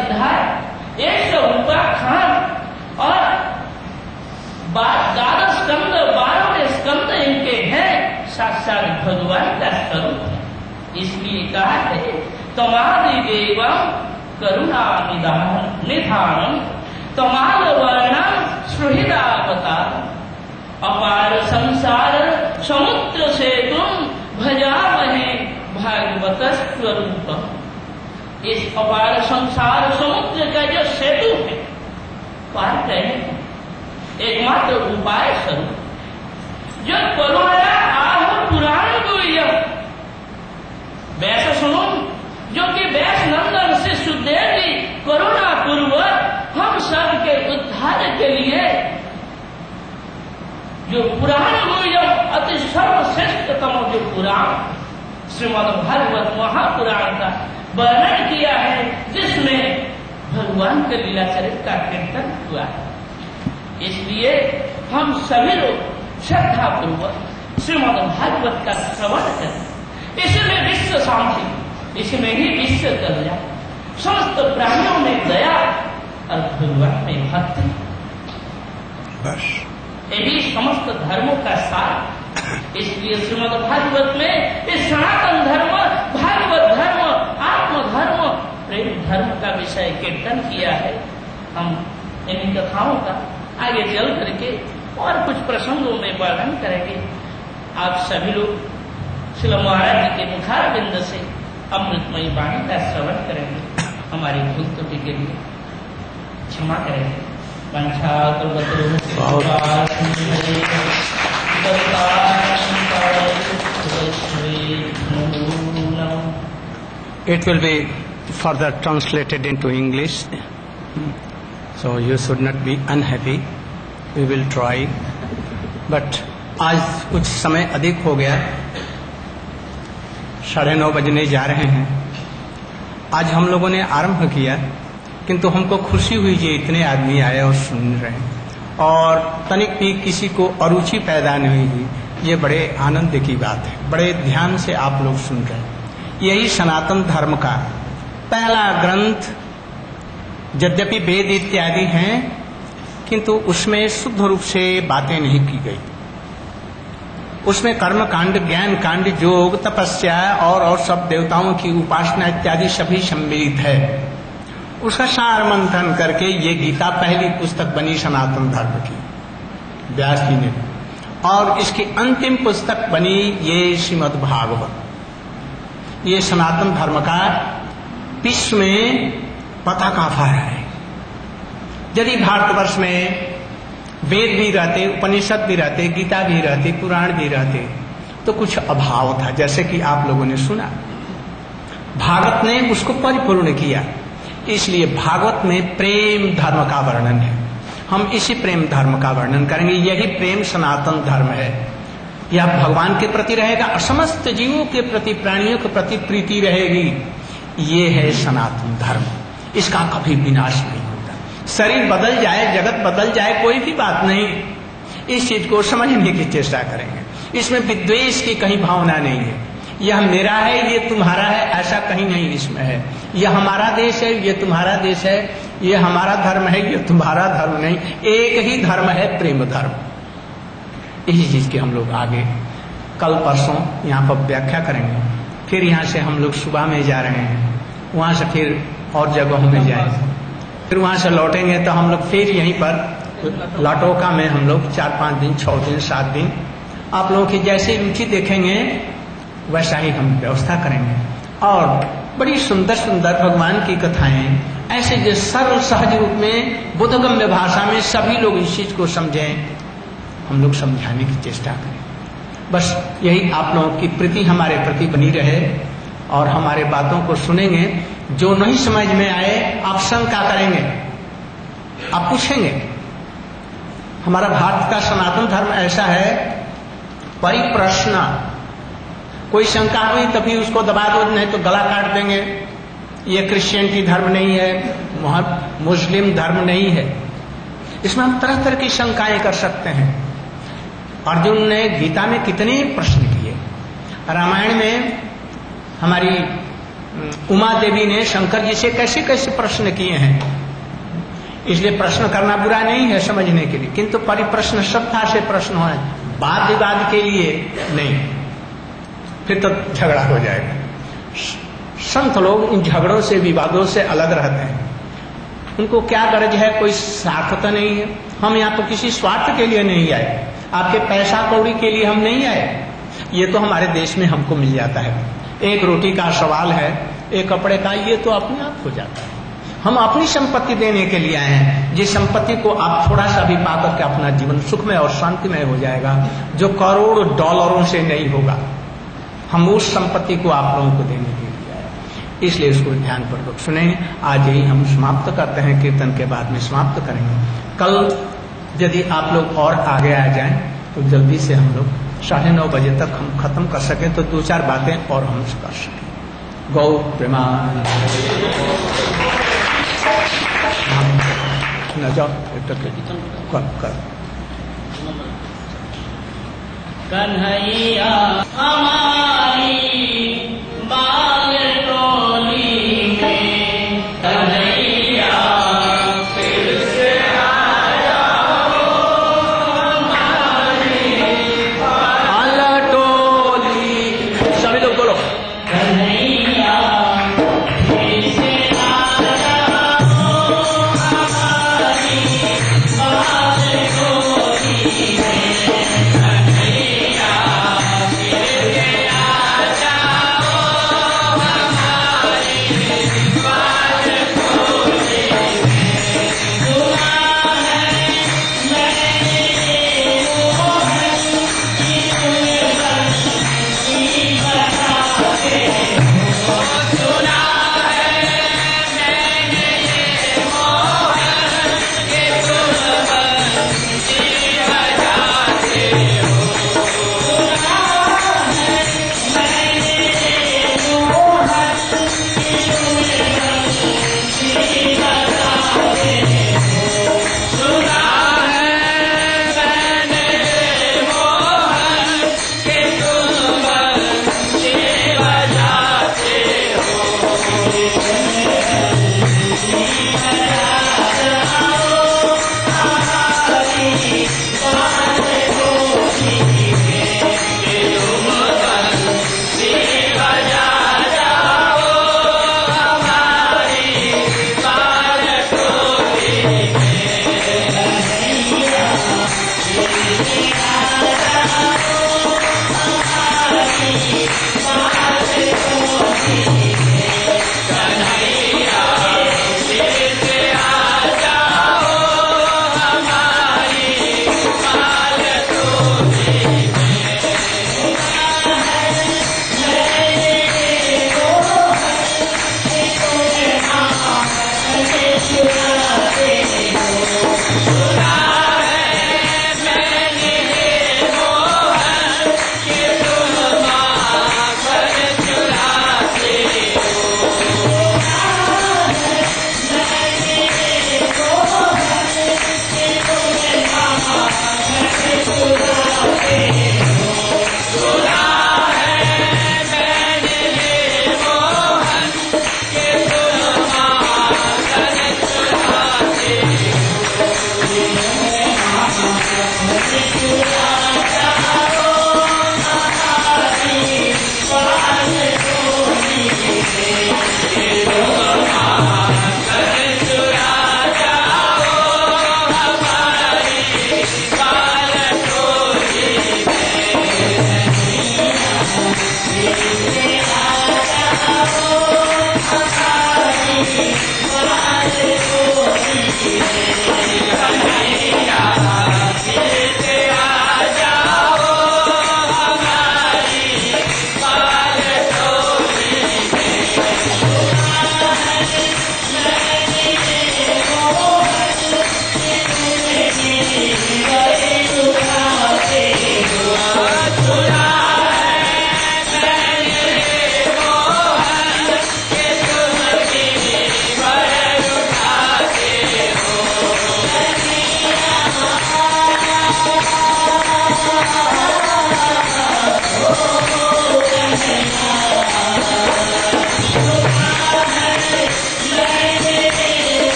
S3: 12 स्कंद 12वें स्कंद इनके हैं, साक्षात भगवान का स्वरूप है। इसलिए कहा है तमादि देवम करुणा निधानम तमाल वर्णम सुहृदावतार अपार संसार समुद्र से तुम भजामहे भागवत स्वरूप। इस अपार संसार समुद्र का जो सेतु है पार करें एकमात्र उपाय स्वरूप जो करुणा आह पुराण गुह्य वैसे सुनो जो कि व्यास नंदन से सुखदेव जी करुणा पूर्वक हम सब के उद्धार के लिए जो पुराण गुह्य अति सर्वश्रेष्ठतम जो पुराण श्रीमद् भागवत महापुराण का वर्णन किया है, जिसमें भगवान के लीला चरित्र का कीर्तन हुआ है। इसलिए हम सभी लोग श्रद्धा पूर्वक श्रीमद् भागवत का श्रवण करें। इसमें विश्व शांति, इसमें ही विश्व कल्याण, समस्त प्राणियों में दया और भगवान में भक्ति, बस यही समस्त धर्मों का सार। इसलिए श्रीमद् भागवत में इस सनातन धर्म, भागवत धर्म, आत्म धर्म, प्रेम धर्म का विषय कीर्तन किया है। हम इन कथाओं का आगे चल करके और कुछ प्रसंगों में वर्णन करेंगे। आप सभी लोग श्री महाराज जी के मुखारबिंद से अमृतमयी वाणी का श्रवण करेंगे। हमारी भूल त्रुटि के लिए क्षमा करेंगे।
S2: It will be further translated into English, so you should not be unhappy. We will try, but आज कुछ समय अधिक हो गया, 9:30 बजने जा रहे हैं। आज हम लोगों ने आरंभ किया, किंतु हमको खुशी हुई कि इतने आदमी आए और सुन रहे हैं और तनिक भी किसी को अरुचि पैदा नहीं हुई। ये बड़े आनंद की बात है, बड़े ध्यान से आप लोग सुन रहे हैं। यही सनातन धर्म का पहला ग्रंथ, यद्यपि वेद इत्यादि हैं, किंतु उसमें शुद्ध रूप से बातें नहीं की गई। उसमें कर्म कांड, ज्ञान कांड, योग, तपस्या और सब देवताओं की उपासना इत्यादि सभी सम्मिलित है। उसका सार मंथन करके ये गीता पहली पुस्तक बनी सनातन धर्म की, व्यास जी ने, और इसकी अंतिम पुस्तक बनी ये श्रीमद् भागवत। ये सनातन धर्म का विश्व में पताका फहराया है। यदि भारतवर्ष में वेद भी रहते, उपनिषद भी रहते, गीता भी रहती, पुराण भी रहते, तो कुछ अभाव था, जैसे कि आप लोगों ने सुना। भागवत ने उसको परिपूर्ण किया। इसलिए भागवत में प्रेम धर्म का वर्णन है। हम इसी प्रेम धर्म का वर्णन करेंगे। यही प्रेम सनातन धर्म है। यह भगवान के प्रति रहेगा और समस्त जीवों के प्रति, प्राणियों के प्रति प्रीति रहेगी। ये है सनातन धर्म। इसका कभी विनाश नहीं होता। शरीर बदल जाए, जगत बदल जाए, कोई भी बात नहीं। इस चीज को समझने की चेष्टा करेंगे। इसमें विद्वेष की कहीं भावना नहीं है। यह मेरा है, ये तुम्हारा है, ऐसा कहीं नहीं इसमें है। यह हमारा देश है, ये तुम्हारा देश है। यह हमारा धर्म है, ये तुम्हारा धर्म नहीं। एक ही धर्म है, प्रेम धर्म। इसी चीज की हम लोग आगे कल परसों यहाँ पर व्याख्या करेंगे। फिर यहाँ से हम लोग सुबह में जा रहे हैं, वहां से फिर और जगहों में जाएंगे, फिर वहां से लौटेंगे तो हम लोग फिर यहीं पर लाटोका में हम लोग 4-5 दिन, 6 दिन, 7 दिन आप लोगों की जैसी रुचि देखेंगे वैसा ही हम व्यवस्था करेंगे। और बड़ी सुंदर सुंदर भगवान की कथाएं ऐसे जो सरल सहज रूप में बोधगम्य भाषा में सभी लोग इस चीज को समझें, हम लोग समझाने की चेष्टा करें। बस यही आप लोगों की प्रीति हमारे प्रति बनी रहे और हमारे बातों को सुनेंगे। जो नहीं समझ में आए आप शंका करेंगे, आप पूछेंगे। हमारा भारत का सनातन धर्म ऐसा है, परिप्रश्न। कोई शंका हुई तभी उसको दबा दो, नहीं तो गला काट देंगे। ये क्रिश्चियनिटी धर्म नहीं है, मुस्लिम धर्म नहीं है। इसमें हम तरह तरह की शंकाएं कर सकते हैं। अर्जुन ने गीता में कितने प्रश्न किए। रामायण में हमारी उमा देवी ने शंकर जी से कैसे कैसे प्रश्न किए हैं। इसलिए प्रश्न करना बुरा नहीं है समझने के लिए, किंतु परिप्रश्न श्रद्धा से प्रश्न हो, वाद विवाद के लिए नहीं, फिर तो झगड़ा हो जाएगा। संत लोग इन झगड़ों से विवादों से अलग रहते हैं। उनको क्या गरज है, कोई स्वार्थ तो नहीं है। हम यहाँ तो किसी स्वार्थ के लिए नहीं आए, आपके पैसा कौड़ी के लिए हम नहीं आए। ये तो हमारे देश में हमको मिल जाता है। एक रोटी का सवाल है, एक कपड़े का, ये तो अपने आप हो जाता है। हम अपनी संपत्ति देने के लिए आए हैं, जिस संपत्ति को आप थोड़ा सा भी पाकर के अपना जीवन सुखमय और शांतिमय हो जाएगा, जो करोड़ डॉलरों से नहीं होगा। हम उस संपत्ति को आप लोगों को देने के लिए आए, इसलिए इसको ध्यान पूर्वक सुने। आज यही हम समाप्त करते हैं, कीर्तन के बाद में समाप्त करेंगे। कल यदि आप लोग और आगे आ जाएं तो जल्दी से हम लोग 9:30 बजे तक हम खत्म कर सके, तो 2-4 बातें और हम कर सकें। गौ प्रेमान न जाओ कर
S3: कन्हैया हमारी बाल टोली में, कन्हैया फिर से आया हमारी
S2: बाल टोली। सभी लोग बोलो,
S3: कन्हैया फिर से आया हमारी बाल टोली में, कन्हैया फिर से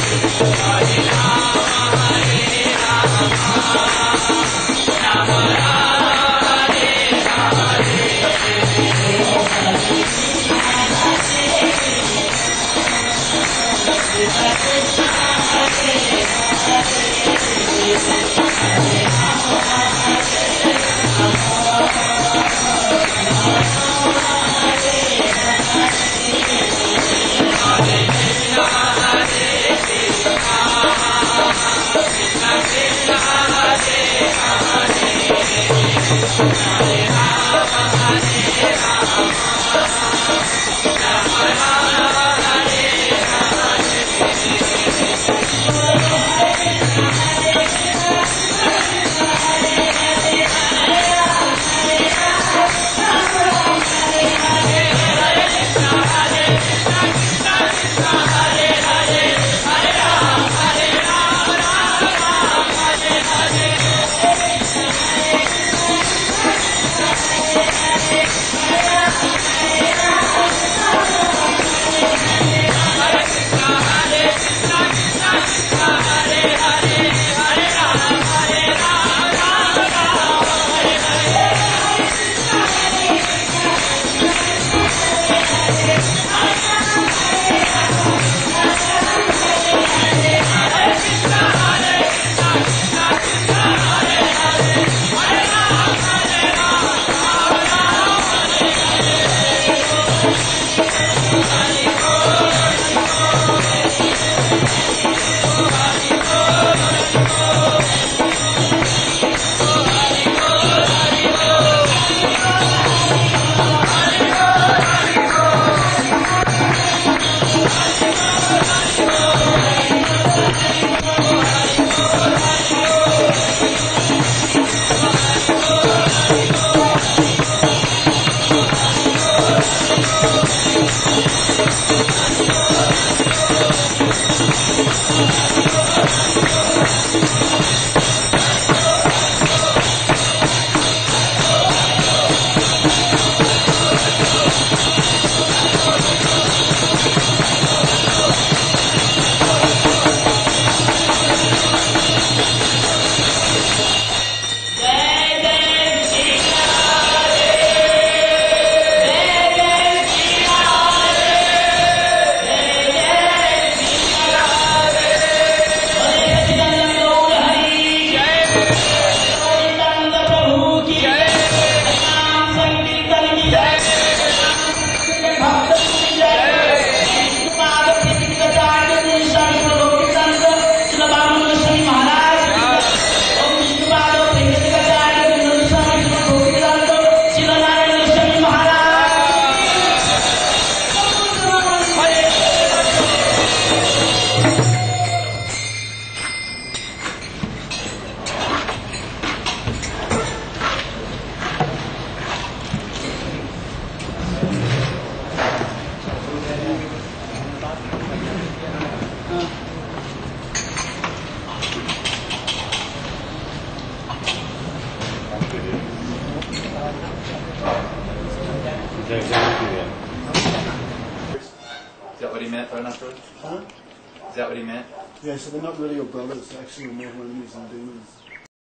S4: Is that what he meant, Bernardo?
S5: Huh?
S4: Is that what he meant?
S5: Yeah, so they're not really your brothers, they're actually more enemies and demons.